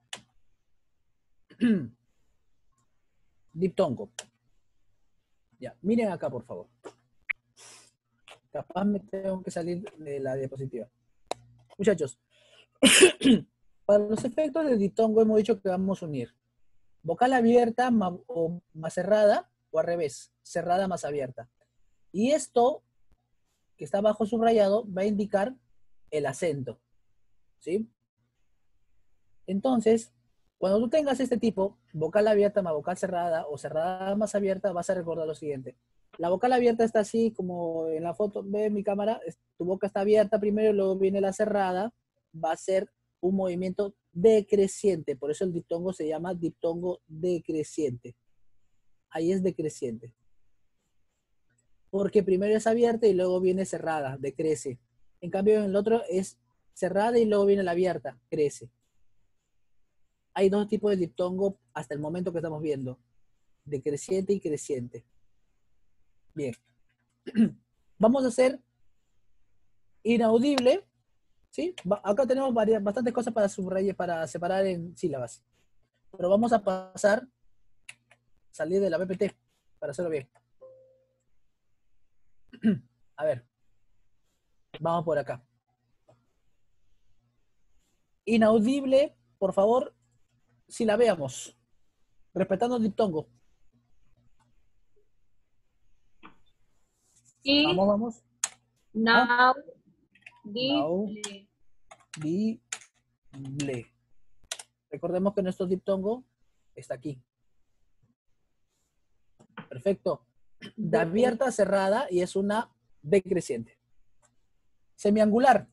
Diptongo. Ya, miren acá, por favor. Capaz me tengo que salir de la diapositiva. Muchachos, para los efectos del diptongo hemos dicho que vamos a unir vocal abierta más, o más cerrada, o al revés, cerrada más abierta. Y esto, que está abajo subrayado, va a indicar el acento. ¿Sí? Entonces, cuando tú tengas este tipo, vocal abierta más vocal cerrada, o cerrada más abierta, vas a recordar lo siguiente. La vocal abierta está así, como en la foto, ve mi cámara, tu boca está abierta primero y luego viene la cerrada, va a ser un movimiento decreciente, por eso el diptongo se llama diptongo decreciente. Ahí es decreciente. Porque primero es abierta y luego viene cerrada, decrece. En cambio en el otro es cerrada y luego viene la abierta, crece. Hay dos tipos de diptongo hasta el momento que estamos viendo, decreciente y creciente. Bien. Vamos a hacer inaudible. ¿Sí? Acá tenemos varias, bastantes cosas para subrayar, para separar en sílabas. Pero vamos a pasar, salir de la B P T para hacerlo bien. A ver. Vamos por acá. Inaudible, por favor, si la veamos. Respetando el diptongo. Y Vamos, vamos. now, Now. dible. Dible. Recordemos que nuestro diptongo está aquí. Perfecto. De abierta a cerrada y es una decreciente. Semiangular.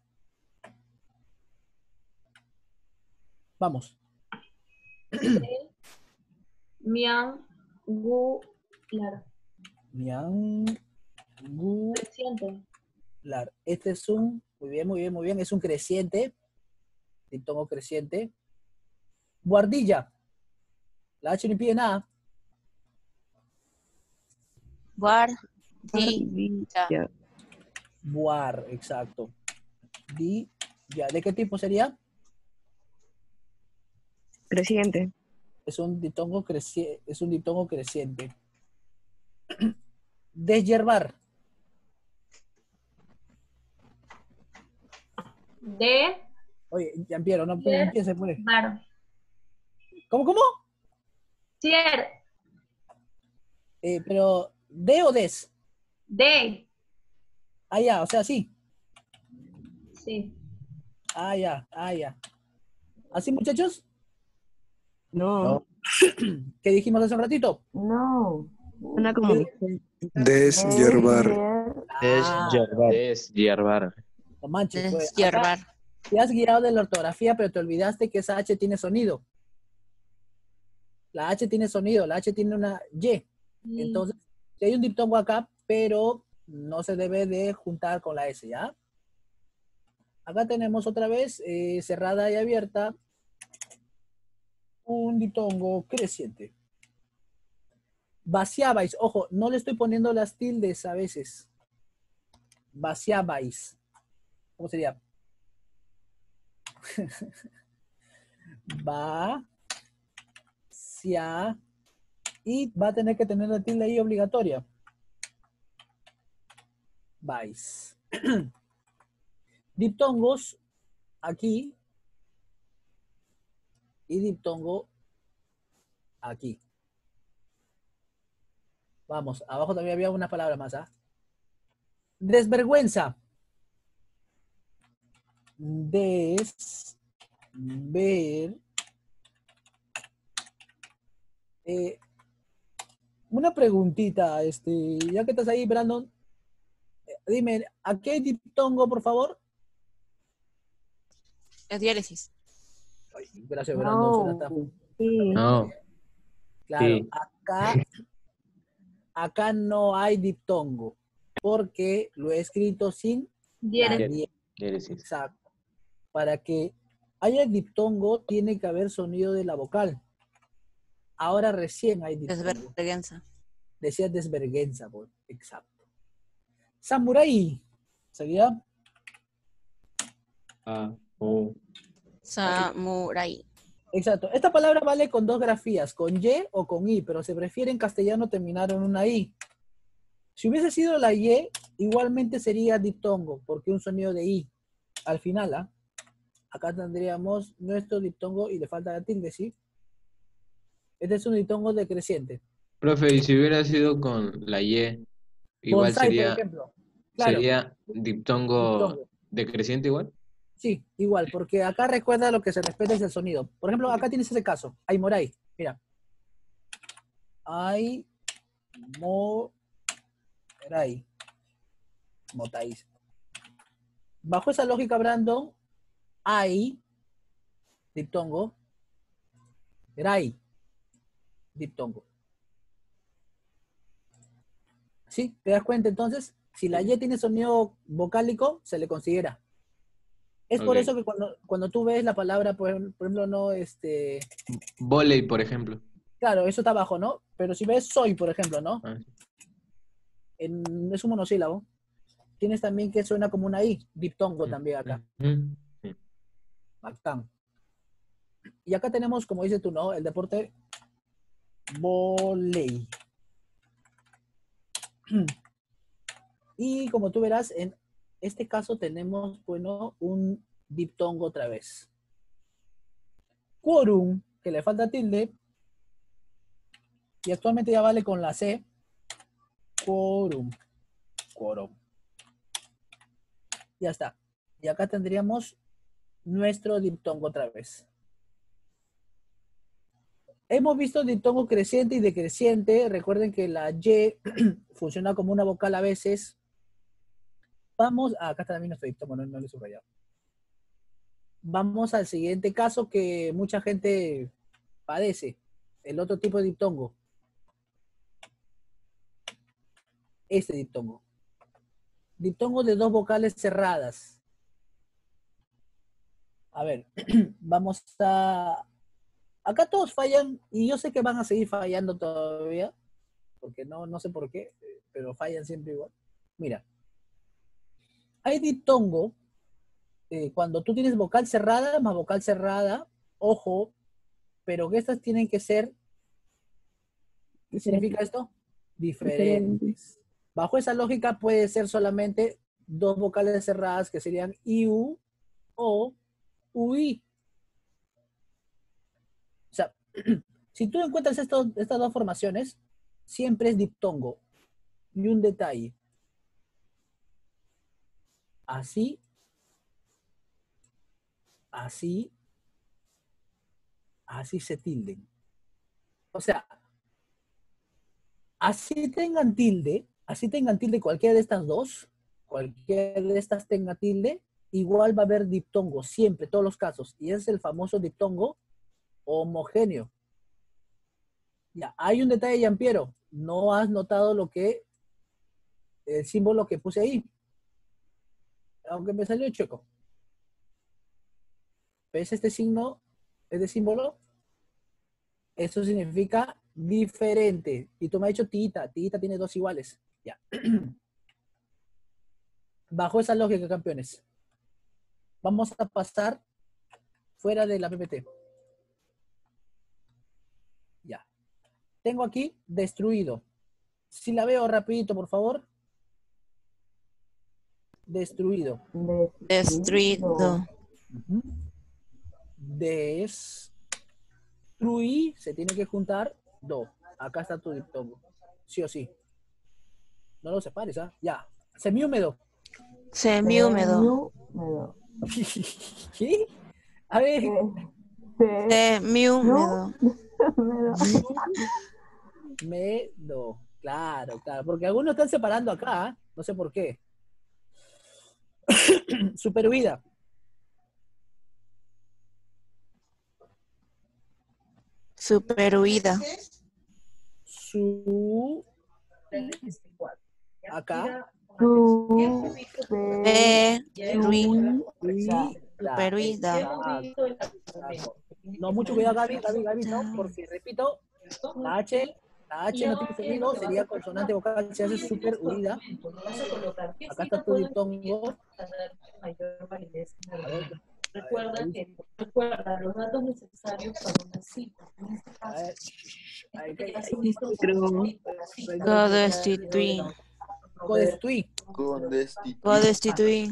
Vamos. Mian, gu, lar. Miangular. Creciente. Este es un, muy bien, muy bien, muy bien, es un creciente. Diptongo creciente. Buhardilla. La H no impide nada. Guard, Di- di, ya. Buar, exacto. Di, ya. ¿De qué tipo sería? Creciente. Es un diptongo creciente. Es un diptongo creciente. Deshiervar. De, Oye, Giampiero, no Hier- empiece por ahí. bar. ¿Cómo, cómo? Cier, Eh, pero, ¿de o des? de. Ah, ya, o sea, sí. Sí. Ah, ya, ah, ya. ¿Así, muchachos? No. ¿Qué dijimos hace un ratito? No. Suena como Deshiervar. Ah, Deshiervar. no manches, pues, acá deshiervar. te has guiado de la ortografía, pero te olvidaste que esa H tiene sonido. La H tiene sonido, la H tiene una Y. Entonces, si hay un diptongo acá, pero no se debe de juntar con la S, ¿ya? Acá tenemos otra vez, eh, cerrada y abierta, un diptongo creciente. Vaciabais, ojo, no le estoy poniendo las tildes a veces. Vaciabais. ¿Cómo sería? Va, cia, y va a tener que tener la tilde ahí obligatoria. Vais. Diptongos aquí y diptongo aquí. Vamos, abajo también había una palabra más, ¿ah? Desvergüenza. Desver. Eh, una preguntita, este, ya que estás ahí, Brandon, eh, dime, ¿a qué diptongo, por favor? Es diéresis. Ay, gracias, Brandon, suena No. tan- Sí. No, Claro, sí. acá, acá no hay diptongo, porque lo he escrito sin la Diéresis. diéresis. Diéresis. Exacto. Para que haya diptongo, tiene que haber sonido de la vocal. Ahora recién hay diptongo. Desvergüenza. Decía desvergüenza, pues. Exacto. Samurai. ¿Seguía? Ah, oh. Samurai. Exacto. Esta palabra vale con dos grafías, con Y o con I, pero se prefiere en castellano terminar en una I. Si hubiese sido la Y, igualmente sería diptongo, porque un sonido de I. Al final, ¿ah? Acá tendríamos nuestro diptongo y le falta la tilde, ¿sí? Este es un diptongo decreciente. Profe, y si hubiera sido con la Y, igual Bonsai, por sería, ejemplo. Claro, sería diptongo diptongo. decreciente igual. Sí, igual, porque acá recuerda lo que se respeta es el sonido. Por ejemplo, acá tienes ese caso. Aymoray, mira. Aymoray. Motáis. Bajo esa lógica, Brandon, hay diptongo. Ray, diptongo. ¿Sí? ¿Te das cuenta entonces? Si la Y tiene sonido vocálico, se le considera. Es por Ok. eso que cuando, cuando tú ves la palabra, por, por ejemplo, no, este... Voley, por ejemplo. Claro, eso está abajo, ¿no? Pero si ves soy, por ejemplo, ¿no? Ah, En- es un monosílabo. Tienes también que suena como una I, diptongo también acá. ujú, sí. Bacán. Y acá tenemos, como dices tú, ¿no? El deporte voley. Y como tú verás, en este caso tenemos, bueno, un diptongo otra vez. Quórum, que le falta tilde, y actualmente ya vale con la C. Quórum. Quórum. Ya está. Y acá tendríamos nuestro diptongo otra vez. Hemos visto diptongo creciente y decreciente. Recuerden que la Y funciona como una vocal a veces. Vamos, ah, acá está también nuestro diptongo, no, no lo he subrayado. Vamos al siguiente caso que mucha gente padece. El otro tipo de diptongo. Este diptongo. Diptongo de dos vocales cerradas. A ver, vamos a... Acá todos fallan y yo sé que van a seguir fallando todavía, porque no, no sé por qué, pero fallan siempre igual. Mira, hay diptongo eh, cuando tú tienes vocal cerrada más vocal cerrada, ojo, pero que estas tienen que ser, ¿qué significa esto? Diferentes. Bajo esa lógica puede ser solamente dos vocales cerradas que serían iu o ui. O sea, si tú encuentras estos, estas dos formaciones, siempre es diptongo. Y un detalle. Así, así, así se tilden. O sea, así tengan tilde, así tengan tilde cualquiera de estas dos, cualquiera de estas tenga tilde, igual va a haber diptongo, siempre, todos los casos. Y es el famoso diptongo homogéneo. Ya, hay un detalle, Giampiero. No has notado lo que, el símbolo que puse ahí. Aunque me salió chueco. ¿Ves este signo? Este símbolo. Eso significa diferente. Y tú me has dicho tita. Tita tiene dos iguales. Ya. Bajo esa lógica, campeones. Vamos a pasar fuera de la P P T. Ya. Tengo aquí destruido. Si la veo rapidito, por favor. Destruido. Destruido. Uh-huh. Destruí, se tiene que juntar do. Acá está tu diptongo. Sí o sí. No lo separes, ¿ah? Ya. Semihúmedo. Semihúmedo. ¿Qué? A ver. Semihúmedo. Me do. Claro, claro. Porque algunos están separando acá, ¿eh? No sé por qué. Superhuida. Superhuida. Su. Acá. Pe. Rui. Superhuida. Superhuida. Exacto. No, mucho cuidado, Gaby, Gaby, Gaby, no, porque repito, la H, la H no tiene sonido, sería consonante vocal, se hace súper unida. Acá está tu diptongo. A ver, Recuerda que recuerda los datos necesarios para una cita. a ver, ahí, ahí, ahí. Codestituir. Codestituir. Con destituir. Codestituir.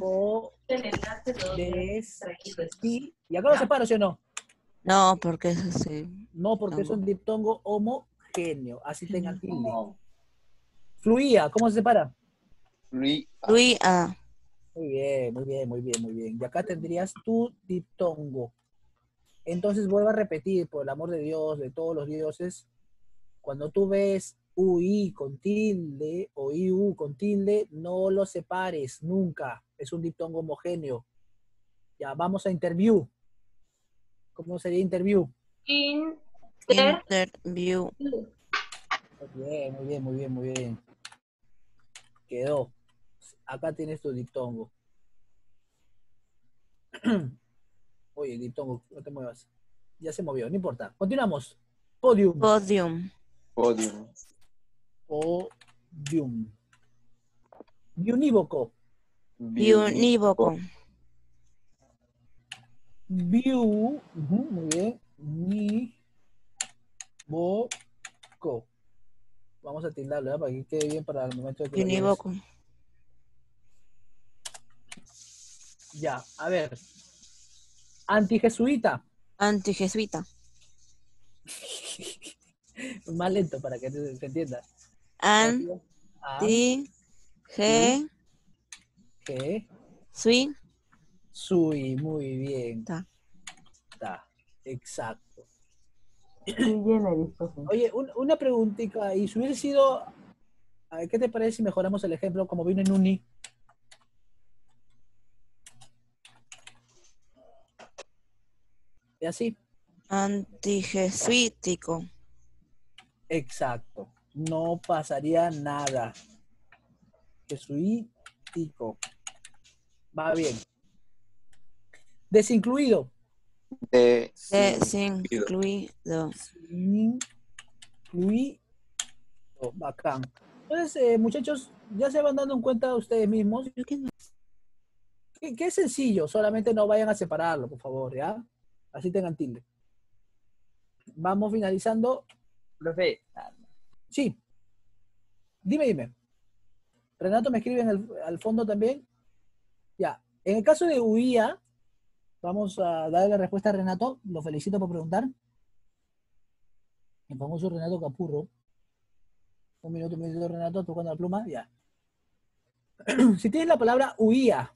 Codestituir. Y acá lo separo, ¿sí o no? No, porque es así. No, porque es un diptongo homogéneo, así tengan tilde. Fluía, ¿cómo se separa? Fluía. Fluía. Muy bien, muy bien, muy bien, muy bien. Y acá tendrías tu diptongo. Entonces vuelvo a repetir, por el amor de Dios, de todos los dioses, cuando tú ves U I con tilde o I U con tilde, no lo separes nunca. Es un diptongo homogéneo. Ya, vamos a interview. ¿Cómo sería interview? Interview. Muy bien, muy bien, muy bien, muy bien. Quedó. Acá tienes tu diptongo. Oye, diptongo, no te muevas. Ya se movió, no importa. Continuamos. Podium. Podium. Podium. Podium. Biunívoco. Biunívoco. Biu. Uh -huh, muy bien. Nívoco. Vamos a tildarlo, ¿eh? Para que quede bien para el momento de que Biunívoco. Ya, a ver. Antijesuita. Antijesuita. Más lento para que se, se entienda. Anti. G. G. Sui. Sui, muy bien. Ta. Ta. Exacto. Oye, un, una preguntita. Y si hubiese sido. A ver, ¿qué te parece si mejoramos el ejemplo como vino en uni? Y así. Antijesuítico. Exacto. No pasaría nada. Jesuítico. Va bien. Desincluido. Desincluido. Desincluido. Bacán. Entonces, eh, muchachos, ya se van dando cuenta ustedes mismos. Que, que es sencillo, solamente no vayan a separarlo, por favor, ¿ya? Así tengan tilde. Vamos finalizando. Profe. Sí. Dime, dime. Renato me escribe en el, al fondo también. Ya. En el caso de huía, vamos a darle la respuesta a Renato. Lo felicito por preguntar. El famoso Renato Capurro. Un minuto, un minuto, Renato, tocando la pluma. Ya. Si tienes la palabra huía.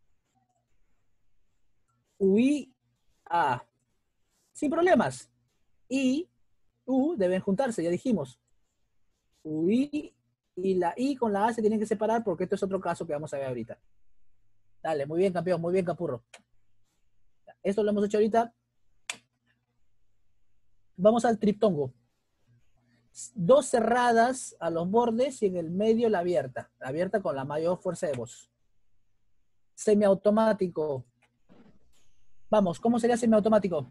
Huía. Sin problemas. Y U deben juntarse, ya dijimos. Huí y la I con la A se tienen que separar porque esto es otro caso que vamos a ver ahorita. Dale, muy bien, campeón, muy bien, Capurro. Esto lo hemos hecho ahorita. Vamos al triptongo. Dos cerradas a los bordes y en el medio la abierta. La abierta con la mayor fuerza de voz. Semiautomático. Vamos, ¿cómo sería semiautomático?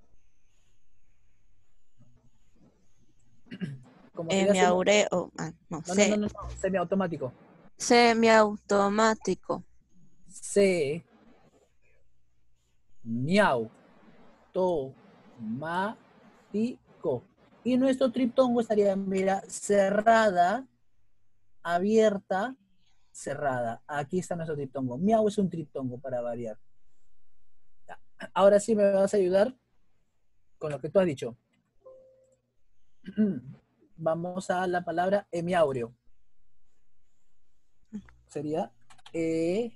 Semiaureo. Ah, no, no, no, no, no, no, semiautomático. Semiautomático. Se. Miau. Tomático. Y nuestro triptongo estaría, mira, cerrada, abierta, cerrada. Aquí está nuestro triptongo. Miau es un triptongo para variar. Ahora sí me vas a ayudar con lo que tú has dicho. Vamos a la palabra emiaureo. Sería e,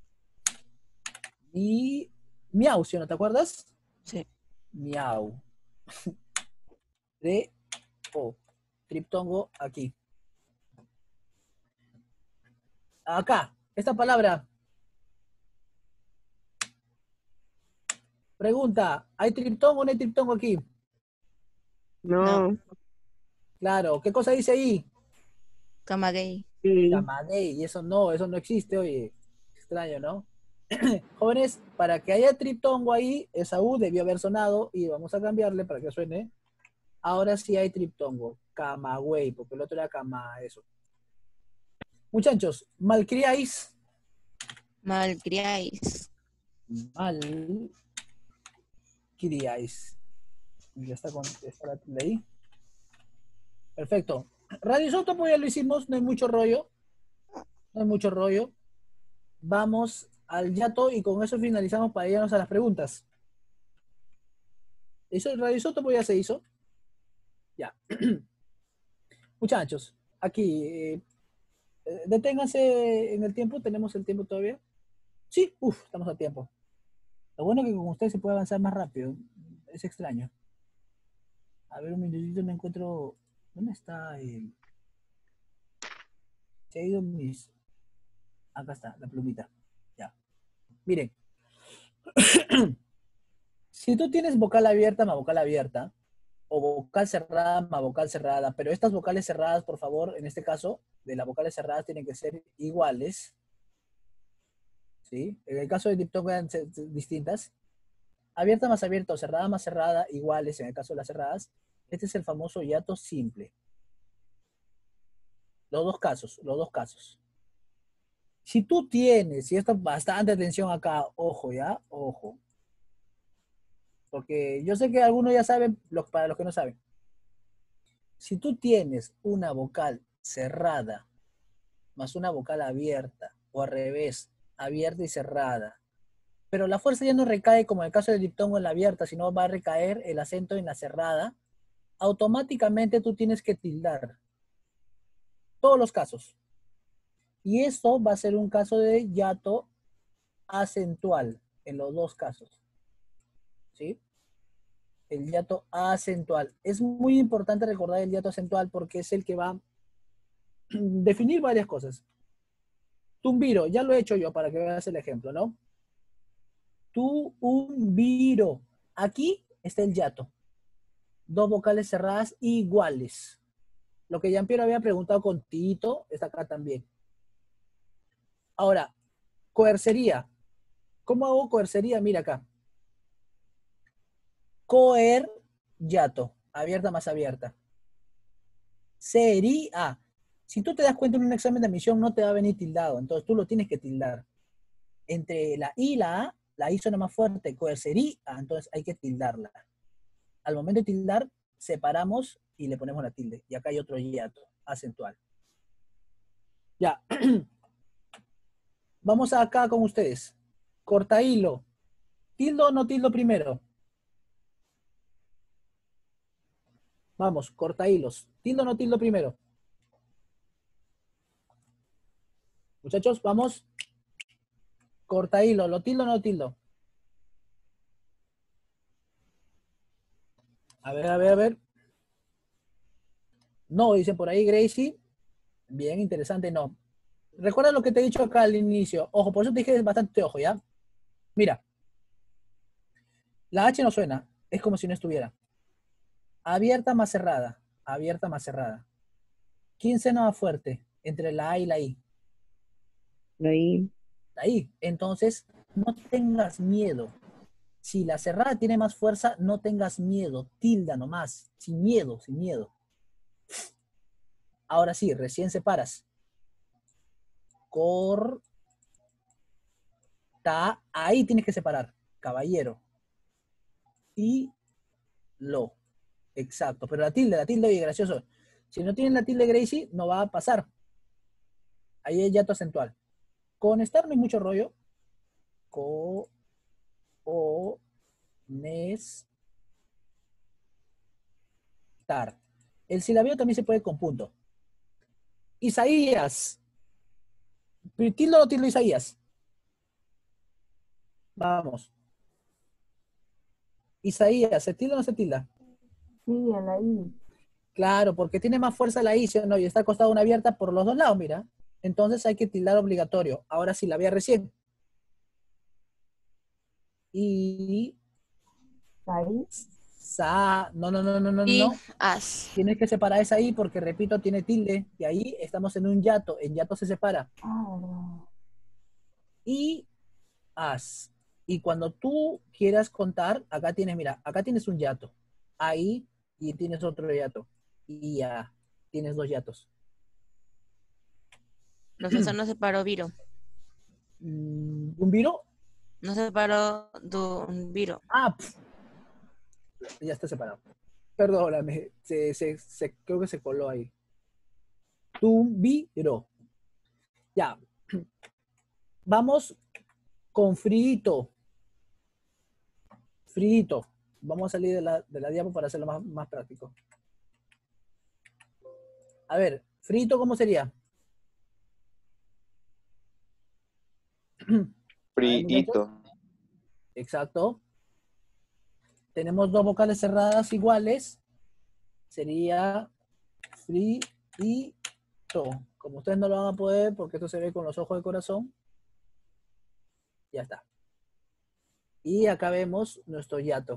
mi, miau, ¿sí o no te acuerdas? Sí. Miau. de O. Triptongo aquí. Acá, esta palabra. Pregunta, ¿hay triptongo o no hay triptongo aquí? No. No. Claro, ¿qué cosa dice ahí? Camagüey. Sí. Camagüey, y eso no, eso no existe, oye. Extraño, ¿no? Jóvenes, para que haya triptongo ahí, esa U debió haber sonado y vamos a cambiarle para que suene. Ahora sí hay triptongo. Camagüey, porque el otro era cama, eso. Muchachos, malcriáis. Malcriáis. Malcriáis. Ya está con ya está la tilde ahí. Perfecto. Radioisótopo ya lo hicimos, no hay mucho rollo. No hay mucho rollo. Vamos al yato y con eso finalizamos para irnos a las preguntas. Eso el radioisótopo ya se hizo. Ya. Muchachos, aquí eh, eh, deténganse en el tiempo. ¿Tenemos el tiempo todavía? Sí, uff, estamos a tiempo. Lo bueno es que con ustedes se puede avanzar más rápido. Es extraño. A ver, un minutito, no encuentro. ¿Dónde está el? Se ha ido mis. Acá está, la plumita. Ya. Miren. Si tú tienes vocal abierta más vocal abierta, o vocal cerrada más vocal cerrada, pero estas vocales cerradas, por favor, en este caso, de las vocales cerradas tienen que ser iguales. ¿Sí? En el caso de diptongo eran distintas. Abierta más abierta o cerrada más cerrada, iguales en el caso de las cerradas. Este es el famoso hiato simple. Los dos casos, los dos casos. Si tú tienes, y esto bastante atención acá, ojo ya, ojo. Porque yo sé que algunos ya saben, para los que no saben. Si tú tienes una vocal cerrada más una vocal abierta, o al revés, abierta y cerrada, pero la fuerza ya no recae como en el caso del diptongo en la abierta, sino va a recaer el acento en la cerrada, automáticamente tú tienes que tildar. Todos los casos. Y esto va a ser un caso de hiato acentual, en los dos casos. ¿Sí? El hiato acentual. Es muy importante recordar el hiato acentual porque es el que va a definir varias cosas. Tumbiro, ya lo he hecho yo para que veas el ejemplo, ¿no? Tu, un, viro. Aquí está el hiato. Dos vocales cerradas iguales. Lo que Jean-Pierre había preguntado con Tito está acá también. Ahora, coercería. ¿Cómo hago coercería? Mira acá. Coer, hiato. Abierta más abierta. Sería. Si tú te das cuenta en un examen de admisión no te va a venir tildado. Entonces tú lo tienes que tildar. Entre la I y la A, la I suena más fuerte. Coercería. Entonces hay que tildarla. Al momento de tildar, separamos y le ponemos la tilde. Y acá hay otro hiato acentual. Ya. Vamos acá con ustedes. Corta hilo. ¿Tildo o no tildo primero? Vamos, corta hilos. ¿Tildo o no tildo primero? Muchachos, vamos. Corta hilo. ¿Lo tildo o no tildo? A ver, a ver, a ver. No, dicen por ahí Gracie. Bien, interesante, no. Recuerda lo que te he dicho acá al inicio. Ojo, por eso te dije bastante ojo, ¿ya? Mira. La H no suena. Es como si no estuviera. Abierta más cerrada. Abierta más cerrada. ¿Quién suena más fuerte entre la A y la I? La I. La I. Entonces, no tengas miedo. Si la cerrada tiene más fuerza, no tengas miedo. Tilda nomás. Sin miedo, sin miedo. Ahora sí, recién separas. Corta. Ahí tienes que separar. Caballero. Y lo. Exacto. Pero la tilde, la tilde, oye, gracioso. Si no tienes la tilde Gracie, no va a pasar. Ahí es hiato acentual. Con estar no hay mucho rollo. Co. O. Nes. Tar. El silabeo también se puede con punto. Isaías. ¿Tildo o tildo Isaías? Vamos. Isaías, ¿se tilda o no se tilda? Sí, en la I. Claro, porque tiene más fuerza la I, ¿sí o no? Y está acostada una abierta por los dos lados, mira. Entonces hay que tildar obligatorio. Ahora sí, la vía recién. Y... Ahí. Sa... No, no, no, no, no, Y no. as. Tienes que separar esa I porque, repito, tiene tilde. Y ahí estamos en un yato. En yato se separa. Ah, no. Y as. Y cuando tú quieras contar, acá tienes, mira, acá tienes un yato. Ahí y tienes otro yato. Y ya tienes dos yatos. Profesor, no separó Viro. Mm, ¿Un viro? No separó un Viro. Ah, pf, ya está separado. Perdóname, se, se, se- creo que se coló ahí. Tumbiro. Ya. Vamos con frito. Frito. Vamos a salir de la, de la diapo para hacerlo más, más práctico. A ver, frito, ¿cómo sería? Friito. Exacto. Tenemos dos vocales cerradas iguales. Sería frito. Como ustedes no lo van a poder, porque esto se ve con los ojos de corazón. Ya está. Y acá vemos nuestro yato.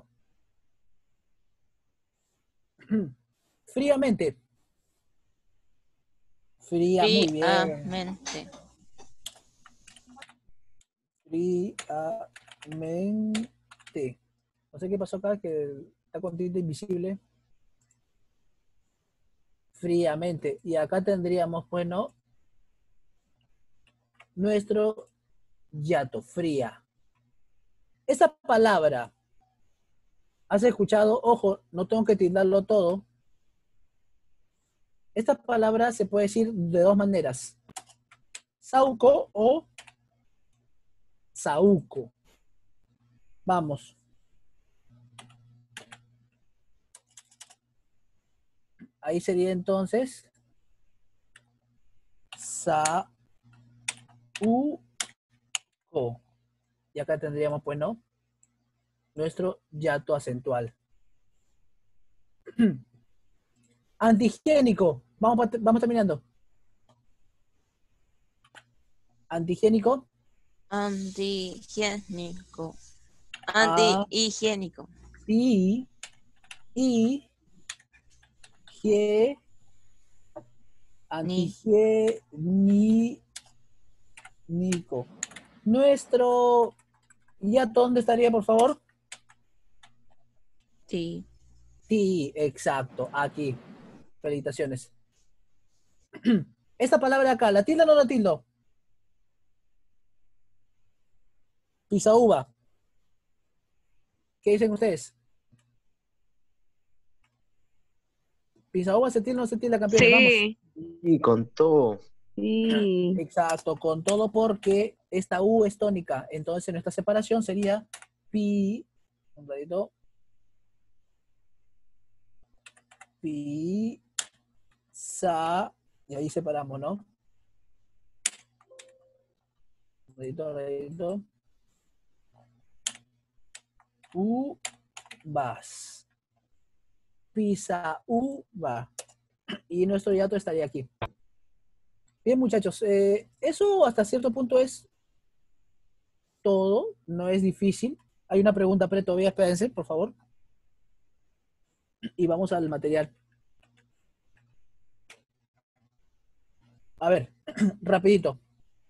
Fríamente. Fría, muy bien. Fríamente. Fríamente. No sé qué pasó acá, que está con tinta invisible. Fríamente. Y acá tendríamos, bueno, nuestro yato, fría. Esa palabra, ¿has escuchado? Ojo, no tengo que tildarlo todo. Esta palabra se puede decir de dos maneras. Sauco o saúco. Vamos. Ahí sería entonces sa u co. Y acá tendríamos, pues, ¿no? Nuestro yato acentual. Antihigiénico. Vamos, vamos terminando. Antihigiénico. Antihigiénico. Ah, Antihigiénico. y, y, ge, antihigiénico. Nuestro yato, ¿dónde estaría, por favor? Sí. Sí, exacto, aquí. Felicitaciones. Esta palabra acá, ¿la tilda o no la tildo? Pisaúva. ¿Qué dicen ustedes? ¿Pisaúva se tilda o no se tilda, campeones? Vamos. Sí, Y con todo. sí. Exacto, con todo porque esta U es tónica. Entonces nuestra separación sería pi, un ratito, pi, sa, y ahí separamos, ¿no? Un ratito, un ratito. U, vas. Pisa, u, va. Y nuestro yato estaría aquí. Bien, muchachos, eh, eso hasta cierto punto es todo, no es difícil. Hay una pregunta pre todavía, espérense, por favor. Y vamos al material. A ver, rapidito.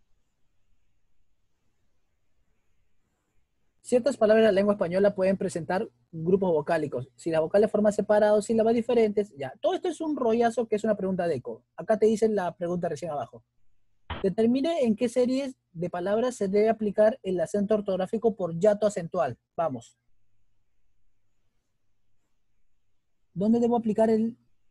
Ciertas palabras de la lengua española pueden presentar grupos vocálicos. Si las vocales forman separados, sílabas diferentes, ya. Todo esto es un rollazo que es una pregunta de eco. Acá te dicen la pregunta recién abajo. Determine en qué series de palabras se debe aplicar el acento ortográfico por yato acentual. Vamos. ¿Dónde debo aplicar el...?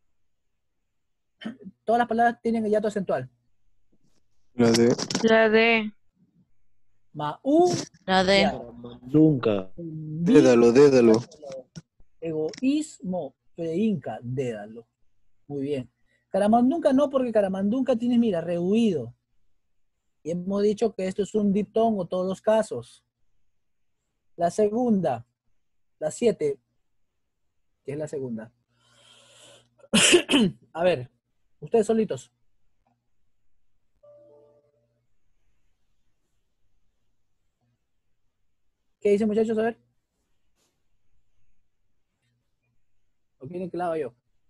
Todas las palabras tienen el yato acentual. La de La D. Ma, u, La de. ya. Nunca. Di, Dédalo, dédalo. egoísmo, preinca, dédalo. Muy bien. Caramandunca no, porque caramandunca tienes, mira, rehuido. Y hemos dicho que esto es un diptongo, todos los casos. La segunda, la siete, ¿qué es la segunda? A ver, ustedes solitos. ¿Qué dicen, muchachos? A ver. ¿O quieren que la haga yo?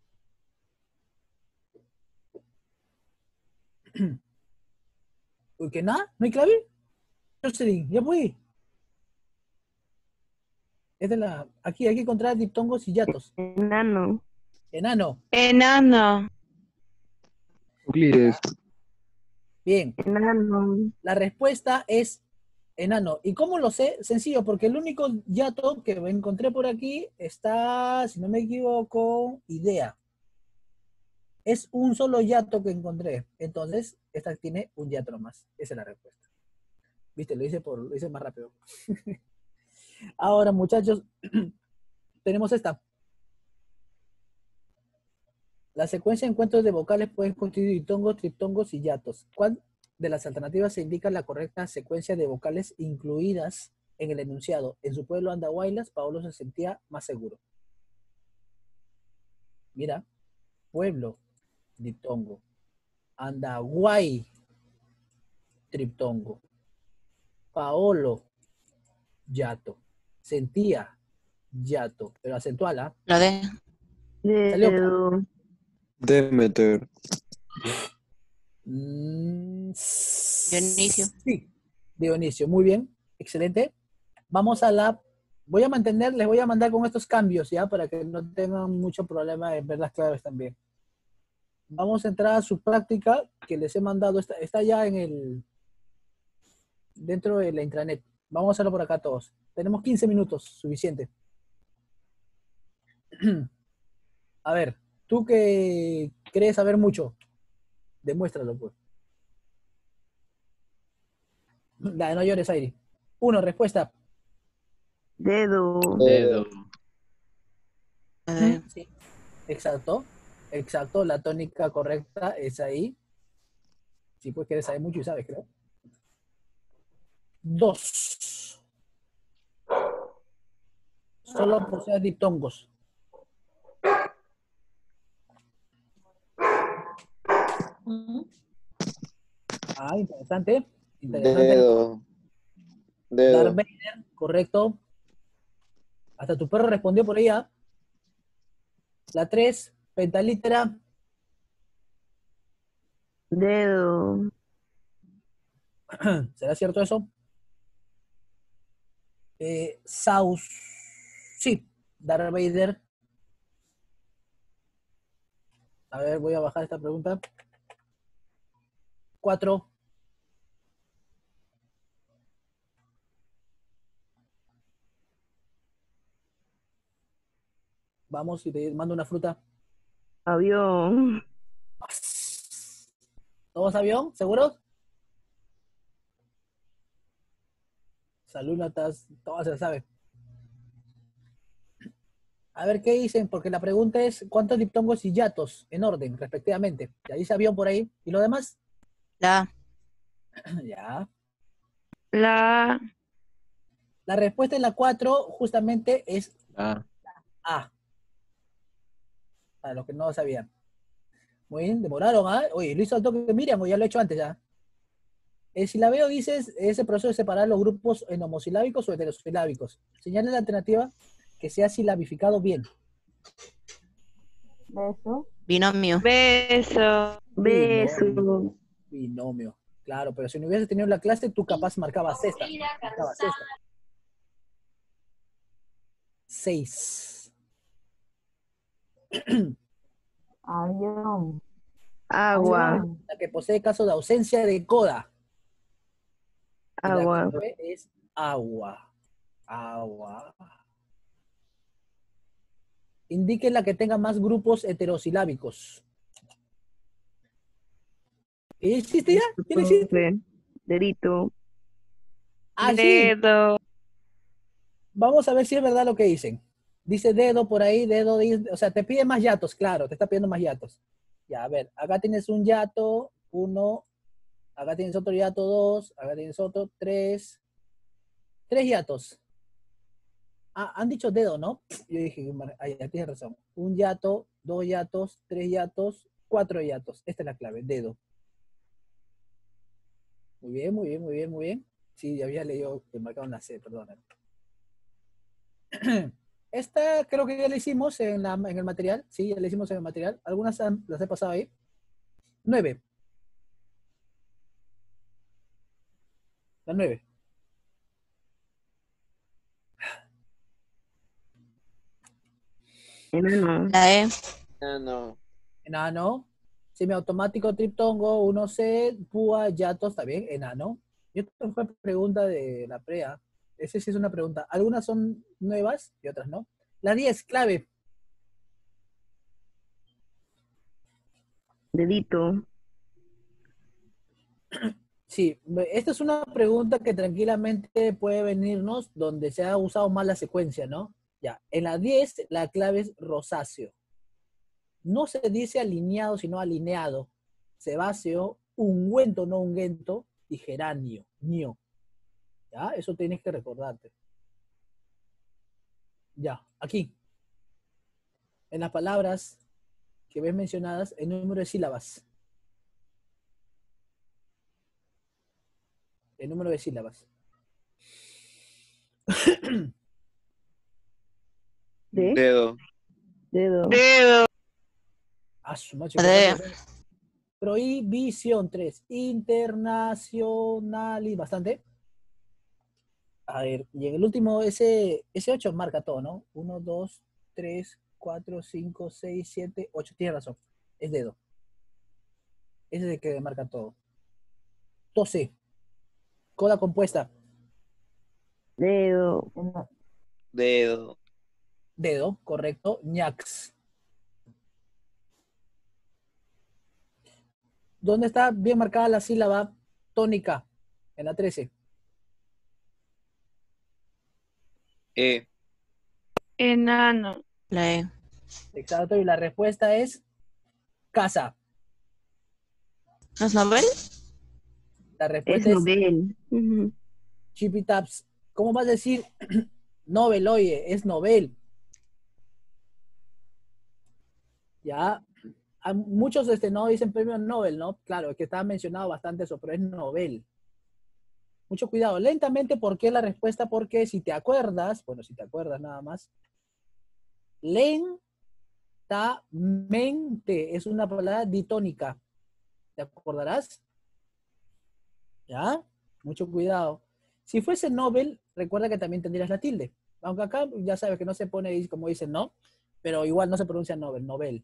Uy, ¿qué nada? ¿No hay clave? Jocelyn, ya voy. Es de la... Aquí hay que encontrar diptongos y yatos. Enano. Enano. Enano. Euclides. Bien. Enano. La respuesta es enano. ¿Y cómo lo sé? Sencillo, porque el único yato que encontré por aquí está, si no me equivoco, idea. Es un solo yato que encontré. Entonces, esta tiene un yato más. Esa es la respuesta. Viste, lo hice, por, lo hice más rápido. Ahora, muchachos, tenemos esta. La secuencia de encuentros de vocales pueden constituir diptongos, triptongos y yatos. ¿Cuál de las alternativas se indica la correcta secuencia de vocales incluidas en el enunciado? En su pueblo Andahuaylas, Paolo se sentía más seguro. Mira, pueblo, diptongo. Andahuay, triptongo. Paolo, yato. Sentía, yato. Pero acentuala. Lo de. Salió. Dedo. Demeter. Mm, Dionisio. Sí, Dionisio. Muy bien. Excelente. Vamos a la... Voy a mantener, les voy a mandar con estos cambios, ¿ya? Para que no tengan mucho problema en ver las claves también. Vamos a entrar a su práctica que les he mandado. Está, está ya en el... dentro de la intranet. Vamos a hacerlo por acá todos. Tenemos quince minutos, suficiente. A ver, tú que crees saber mucho, demuéstralo, pues. Dale, no llores, Airi. Uno, respuesta. Dedo. Dedo. Lo de. Sí, exacto. Exacto, la tónica correcta es ahí. Sí, pues que saber mucho y sabes, creo. Dos. Solo posee diptongos. Ujú. Ah, interesante. Interesante. Dedo. Dedo. Darth Vader, correcto. Hasta tu perro respondió por ahí, ¿ah? La tres, pentalítera. Dedo. ¿Será cierto eso? Eh, Saus. Sí, Darth Vader. A ver, voy a bajar esta pregunta. Cuatro. Vamos y te mando una fruta. Avión. ¿Todos avión? ¿Seguros? Salud, notas, todas se la saben. A ver qué dicen, porque la pregunta es ¿cuántos diptongos y yatos en orden, respectivamente? Ya dice avión por ahí. ¿Y lo demás? La. Ya. La. La respuesta en la cuatro justamente es Ah, A. Para los que no lo sabían. Muy bien, demoraron, ¿ah? Oye, lo hizo al toque de Miriam, o ya lo he hecho antes ya. El silabeo dices ese proceso de separar los grupos en homosilábicos o heterosilábicos. Señala la alternativa que sea silabificado bien. Beso. Binomio. Beso. Beso. Binomio. Binomio. Claro, pero si no hubieses tenido la clase, tú capaz marcabas esta. Marcabas esta. Seis. Avión. Agua. Avión. La que posee caso de ausencia de coda. Y la Agua. clave es agua. Agua. Indique la que tenga más grupos heterosilábicos. ¿Qué hiciste ya? ¿Qué le hiciste? Profe. Dedito. Ah, sí. Dedo. Vamos a ver si es verdad lo que dicen. Dice dedo por ahí, dedo, dice- o sea, te pide más yatos, claro, te está pidiendo más yatos. Ya, a ver, acá tienes un yato, uno, acá tienes otro yato, dos, acá tienes otro, tres. Tres yatos. Ah, han dicho dedo, ¿no? Yo dije, ahí tienes razón. Un yato, dos yatos, tres yatos, cuatro yatos. Esta es la clave, dedo. Muy bien, muy bien, muy bien, muy bien. Sí, ya había leído que marcaron la C, perdón. Esta creo que ya la hicimos en, la, en el material. Sí, ya la hicimos en el material. Algunas han, las he pasado ahí. Nueve. La nueve. Enano. La E. Ah, no. Enano. Semiautomático, triptongo, uno C, púa, yato, está bien, enano. Y esta fue pregunta de la prea. Esa sí es una pregunta. Algunas son nuevas y otras no. La diez, clave. Dedito. Sí, esta es una pregunta que tranquilamente puede venirnos donde se ha usado más la secuencia, ¿no? Ya, en la diez la clave es rosáceo. No se dice alineado, sino alineado. Sebáceo, ungüento, no unguento, y geranio, nio. ¿Ya? Eso tienes que recordarte. Ya, aquí. En las palabras que ves mencionadas, el número de sílabas. El número de sílabas. ¿De? Dedo. Dedo. Ah, su macho, La qué D. rápido son. Prohibición tres. Internacional y bastante. A ver, y en el último, ese, ese ocho marca todo, ¿no? uno, dos, tres, cuatro, cinco, seis, siete, ocho. Tienes razón. Es dedo. Ese es el que marca todo. doce. Coda compuesta. Dedo. Dedo. Dedo, correcto. ñax. ¿Dónde está bien marcada la sílaba tónica? En la trece. E. Enano. La E. Exacto, y la respuesta es casa. ¿No es Nobel? La Es respuesta es, novel. Ujú. Chipitaps. ¿Cómo vas a decir Nobel? Oye, es Nobel. Ya, a muchos este, no dicen premio Nobel, ¿no? Claro, es que estaba mencionado bastante eso, pero es Nobel. Mucho cuidado. Lentamente, ¿por qué la respuesta? Porque si te acuerdas, bueno, si te acuerdas nada más, lentamente es una palabra ditónica. ¿Te acordarás? ¿Ya? Mucho cuidado. Si fuese Nobel, recuerda que también tendrías la tilde. Aunque acá ya sabes que no se pone ahí como dicen, ¿no? Pero igual no se pronuncia Nobel, Nobel.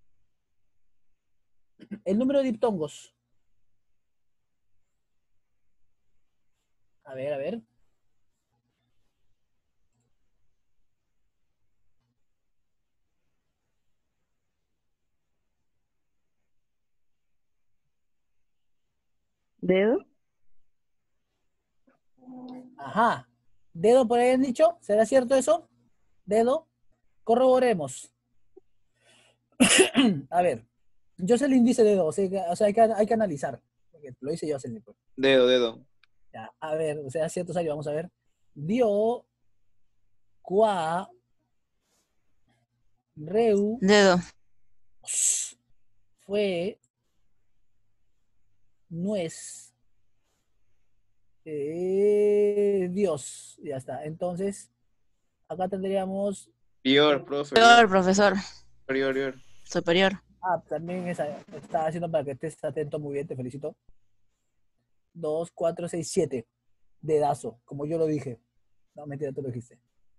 El número de diptongos. A ver, a ver. Dedo. Ajá. Dedo por ahí han dicho. ¿Será cierto eso? Dedo. Corroboremos. A ver. Yo sé el índice de dedo. O sea, que- o sea, hay, que, hay que analizar. Porque lo hice yo hace tiempo. Dedo, dedo. Ya, a ver, o sea, cierto, Sayo, vamos a ver. Dio, qua, reu, Dedo. fue, nuez, eh, Dios. Ya está. Entonces, acá tendríamos. Prior, profe. Superior, profesor. Prior, prior. Superior. Ah, también esa, estaba haciendo para que estés atento, muy bien, te felicito. Dos, cuatro, seis, siete. Dedazo, como yo lo dije. No, mentira, tú lo dijiste.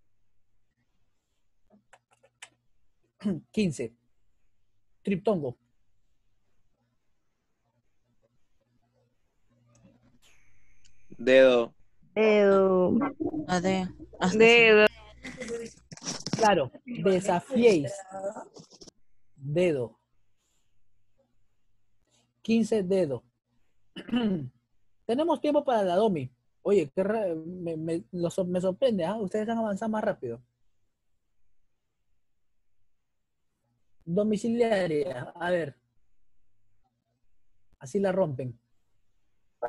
quince. Triptongo. Dedo. Dedo. La D. Ah, Dedo. Claro, desafiéis. Dedo. quince dedo. Tenemos tiempo para la domi. Oye, qué ra- me, me, lo sor- me sorprende, ¿ah? Ustedes han avanzado más rápido. Domiciliaria, a ver. Así la rompen.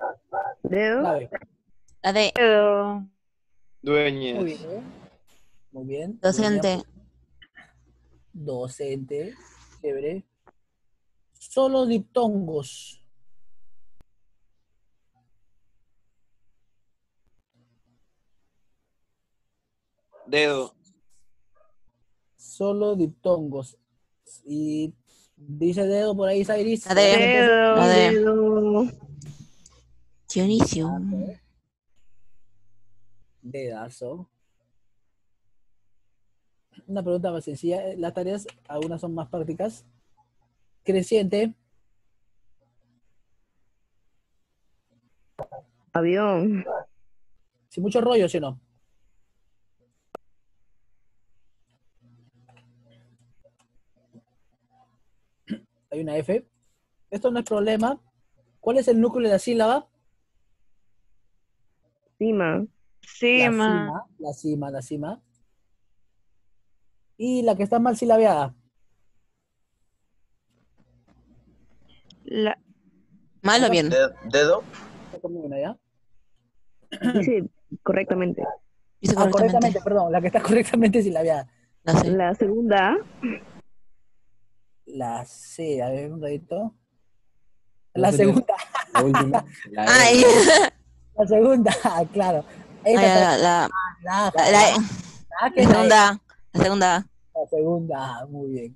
Dedo. Clave. La D. Dedo. Dueñas. Muy bien. Muy bien. Docente. Docente. Chévere. Solo diptongos. Dedo. Solo diptongos. Y dice dedo por ahí, Sairis. La D. Dedo, La D. dedo. Dionisio. Dedazo. Una pregunta más sencilla. Las tareas, algunas son más prácticas. Creciente. Avión. Sin mucho rollo, ¿sí o no? Hay una F. Esto no es problema. ¿Cuál es el núcleo de la sílaba? Cima. Sí, La ma. cima, la cima, la cima. Y la que está mal silabeada. La, ¿Mal o bien? De- dedo. Está conmigo, ¿no, ya? Dice correctamente. Dice Ah, correctamente. correctamente, perdón. La que está correctamente silabeada. La C. La segunda. La C, a ver, un ratito. ¿No La sería segunda, La última. La E. Ay, la segunda, claro. ay, Esta la, la, la, la, la, la, que la es la E. segunda. La segunda. La segunda, muy bien.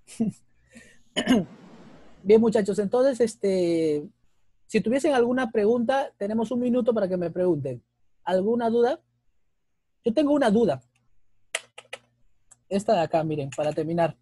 Bien, muchachos, entonces, este, si tuviesen alguna pregunta, tenemos un minuto para que me pregunten. ¿Alguna duda? Yo tengo una duda. Esta de acá, miren, para terminar.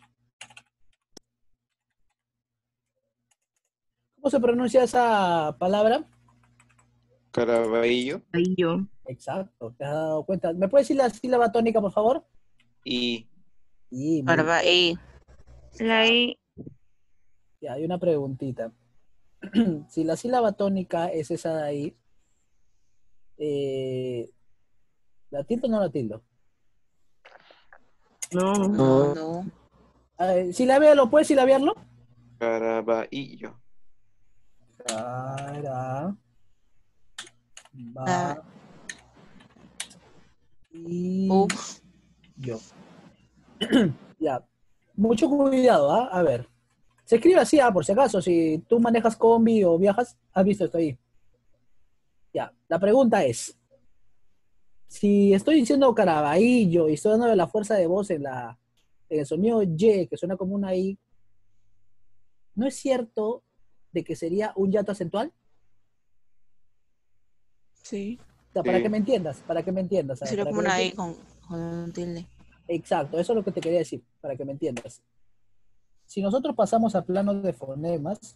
¿Cómo se pronuncia esa palabra? Caraballo. Ahí yo. Exacto, ¿te has dado cuenta? ¿Me puedes decir la sílaba tónica, por favor? Y. Y, muy Barba bien. I. la I. Ya, hay una preguntita. Si la sílaba tónica es esa de ahí, eh, ¿la tildo o no la tildo? No. No, no. A ver, silabealo, ¿puedes silabearlo? Caraballo. Cara, va, Ah. y U. yo. Ya, mucho cuidado, ¿ah? A ver. Se escribe así, ah, por si acaso, si tú manejas combi o viajas, has visto esto ahí. Ya, la pregunta es, si estoy diciendo Caraballo y estoy dando la fuerza de voz en, la, en el sonido Y, que suena como una I, ¿no es cierto de que sería un hiato acentual? Sí. O sea, para Sí. que me entiendas, para que me entiendas. ¿sabes? Sería Para como que me una I entiendas. con, con un tilde. Exacto, eso es lo que te quería decir, para que me entiendas. Si nosotros pasamos a plano de fonemas,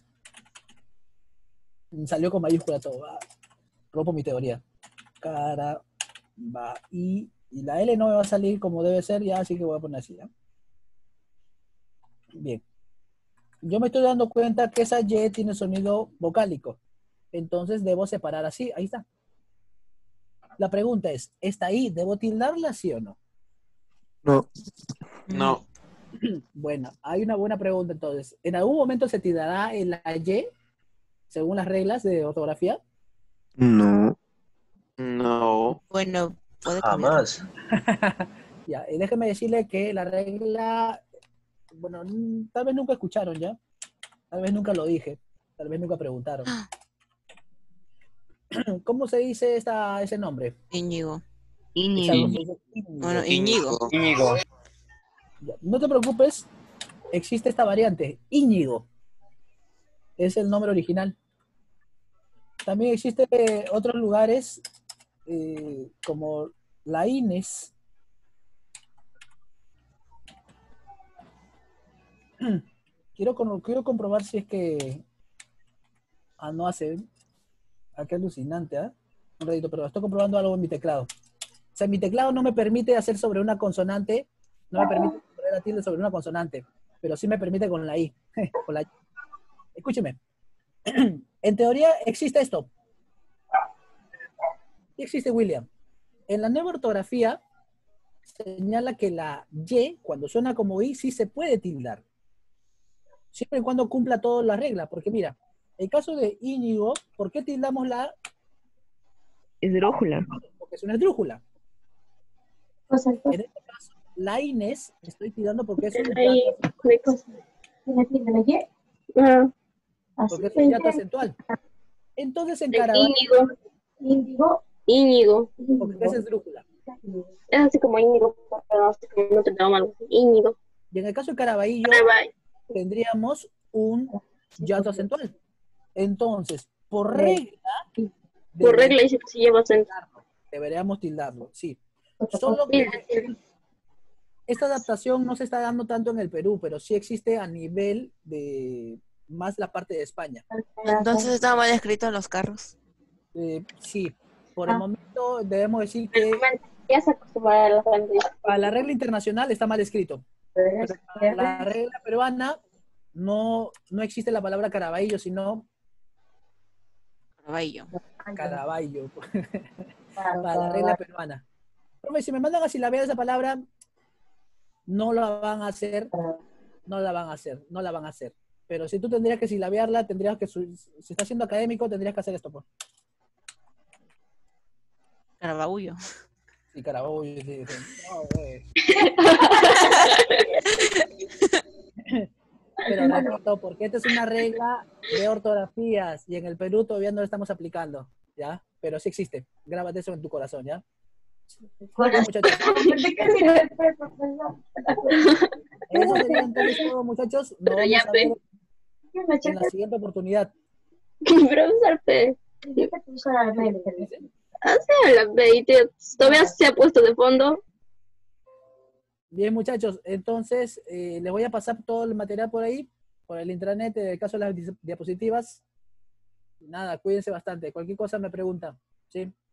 salió con mayúscula todo, ah, rompo mi teoría. Cara, va, y, y la L no me va a salir como debe ser ya, así que voy a poner así, ¿ya? Bien. Yo me estoy dando cuenta que esa Y tiene sonido vocálico, entonces debo separar así, ahí está. La pregunta es, ¿esta I debo tildarla sí o no? No. No. Bueno, hay una buena pregunta entonces. ¿En algún momento se tildará en la Y según las reglas de ortografía? No. No. Bueno, puede cambiar. Jamás. Ya, y déjeme decirle que la regla, bueno, mm, tal vez nunca escucharon ya, tal vez nunca lo dije, tal vez nunca preguntaron. ¿Cómo se dice esta, ese nombre? Íñigo. Exacto, Íñigo. se dice Íñigo. Bueno, Íñigo. Íñigo. Ya, no te preocupes, existe esta variante, Íñigo. Es el nombre original. También existe eh, otros lugares eh, como la Inés. Quiero, con- quiero comprobar si es que... Ah, no hace... Ah, qué alucinante, ¿ah? Un ratito, pero estoy comprobando algo en mi teclado. O sea, mi teclado no me permite hacer sobre una consonante, no me permite poner la tilde sobre una consonante, pero sí me permite con la I. Con la I. Escúcheme. En teoría existe esto. Sí existe, William. En la nueva ortografía señala que la Y, cuando suena como I, sí se puede tildar. Siempre y cuando cumpla todas las reglas. Porque mira, el caso de Íñigo, ¿por qué tildamos la A? Esdrújula. Porque es una esdrújula. Cosa, cosa. En este caso, la Inés, estoy tirando porque es un Ahí, yato, ¿qué cosa? ¿Tiene tiene la Y? Ah, Así porque es que un yato acentual. Entonces en de Caraballo, Íñigo. índigo, Íñigo. porque es esdrújula. Es así como Íñigo, pero así como no te da mal. Íñigo. Y en el caso de Caraballo, Caraballo. tendríamos un yato acentual. Entonces, por regla, Por regla dice que se lleva acento. deberíamos tildarlo, sí. Solo que esta adaptación no se está dando tanto en el Perú, pero sí existe a nivel de más la parte de España. Entonces estaba mal escrito en los carros. Eh, sí, por el Ah. momento debemos decir que Ya se acostumbra a la gente. para la regla internacional está mal escrito. Pero para la regla peruana no, no existe la palabra Caraballo, sino Caraballo. Caraballo. Para la regla peruana. Profe, si me mandan a silabear esa palabra, no la van a hacer, no la van a hacer, no la van a hacer. Pero si tú tendrías que silabearla, tendrías que, su- si estás siendo académico, tendrías que hacer esto, pues. Caraballo. Sí, Caraballo, sí, sí. No, güey. Pero repito, porque esta es una regla de ortografías y en el Perú todavía no la estamos aplicando, ¿ya? Pero sí existe. Grábate eso en tu corazón, ¿ya? Bien, muchachos. Eso sería entonces todo, muchachos. Nos Pero ya, vamos a ver en la siguiente oportunidad. Profesor P. Hace la P y te- todavía se ha puesto de fondo. Bien, muchachos. Entonces, eh, les voy a pasar todo el material por ahí, por el intranet, en el caso de las di- diapositivas. Nada, cuídense bastante. Cualquier cosa me preguntan, ¿sí?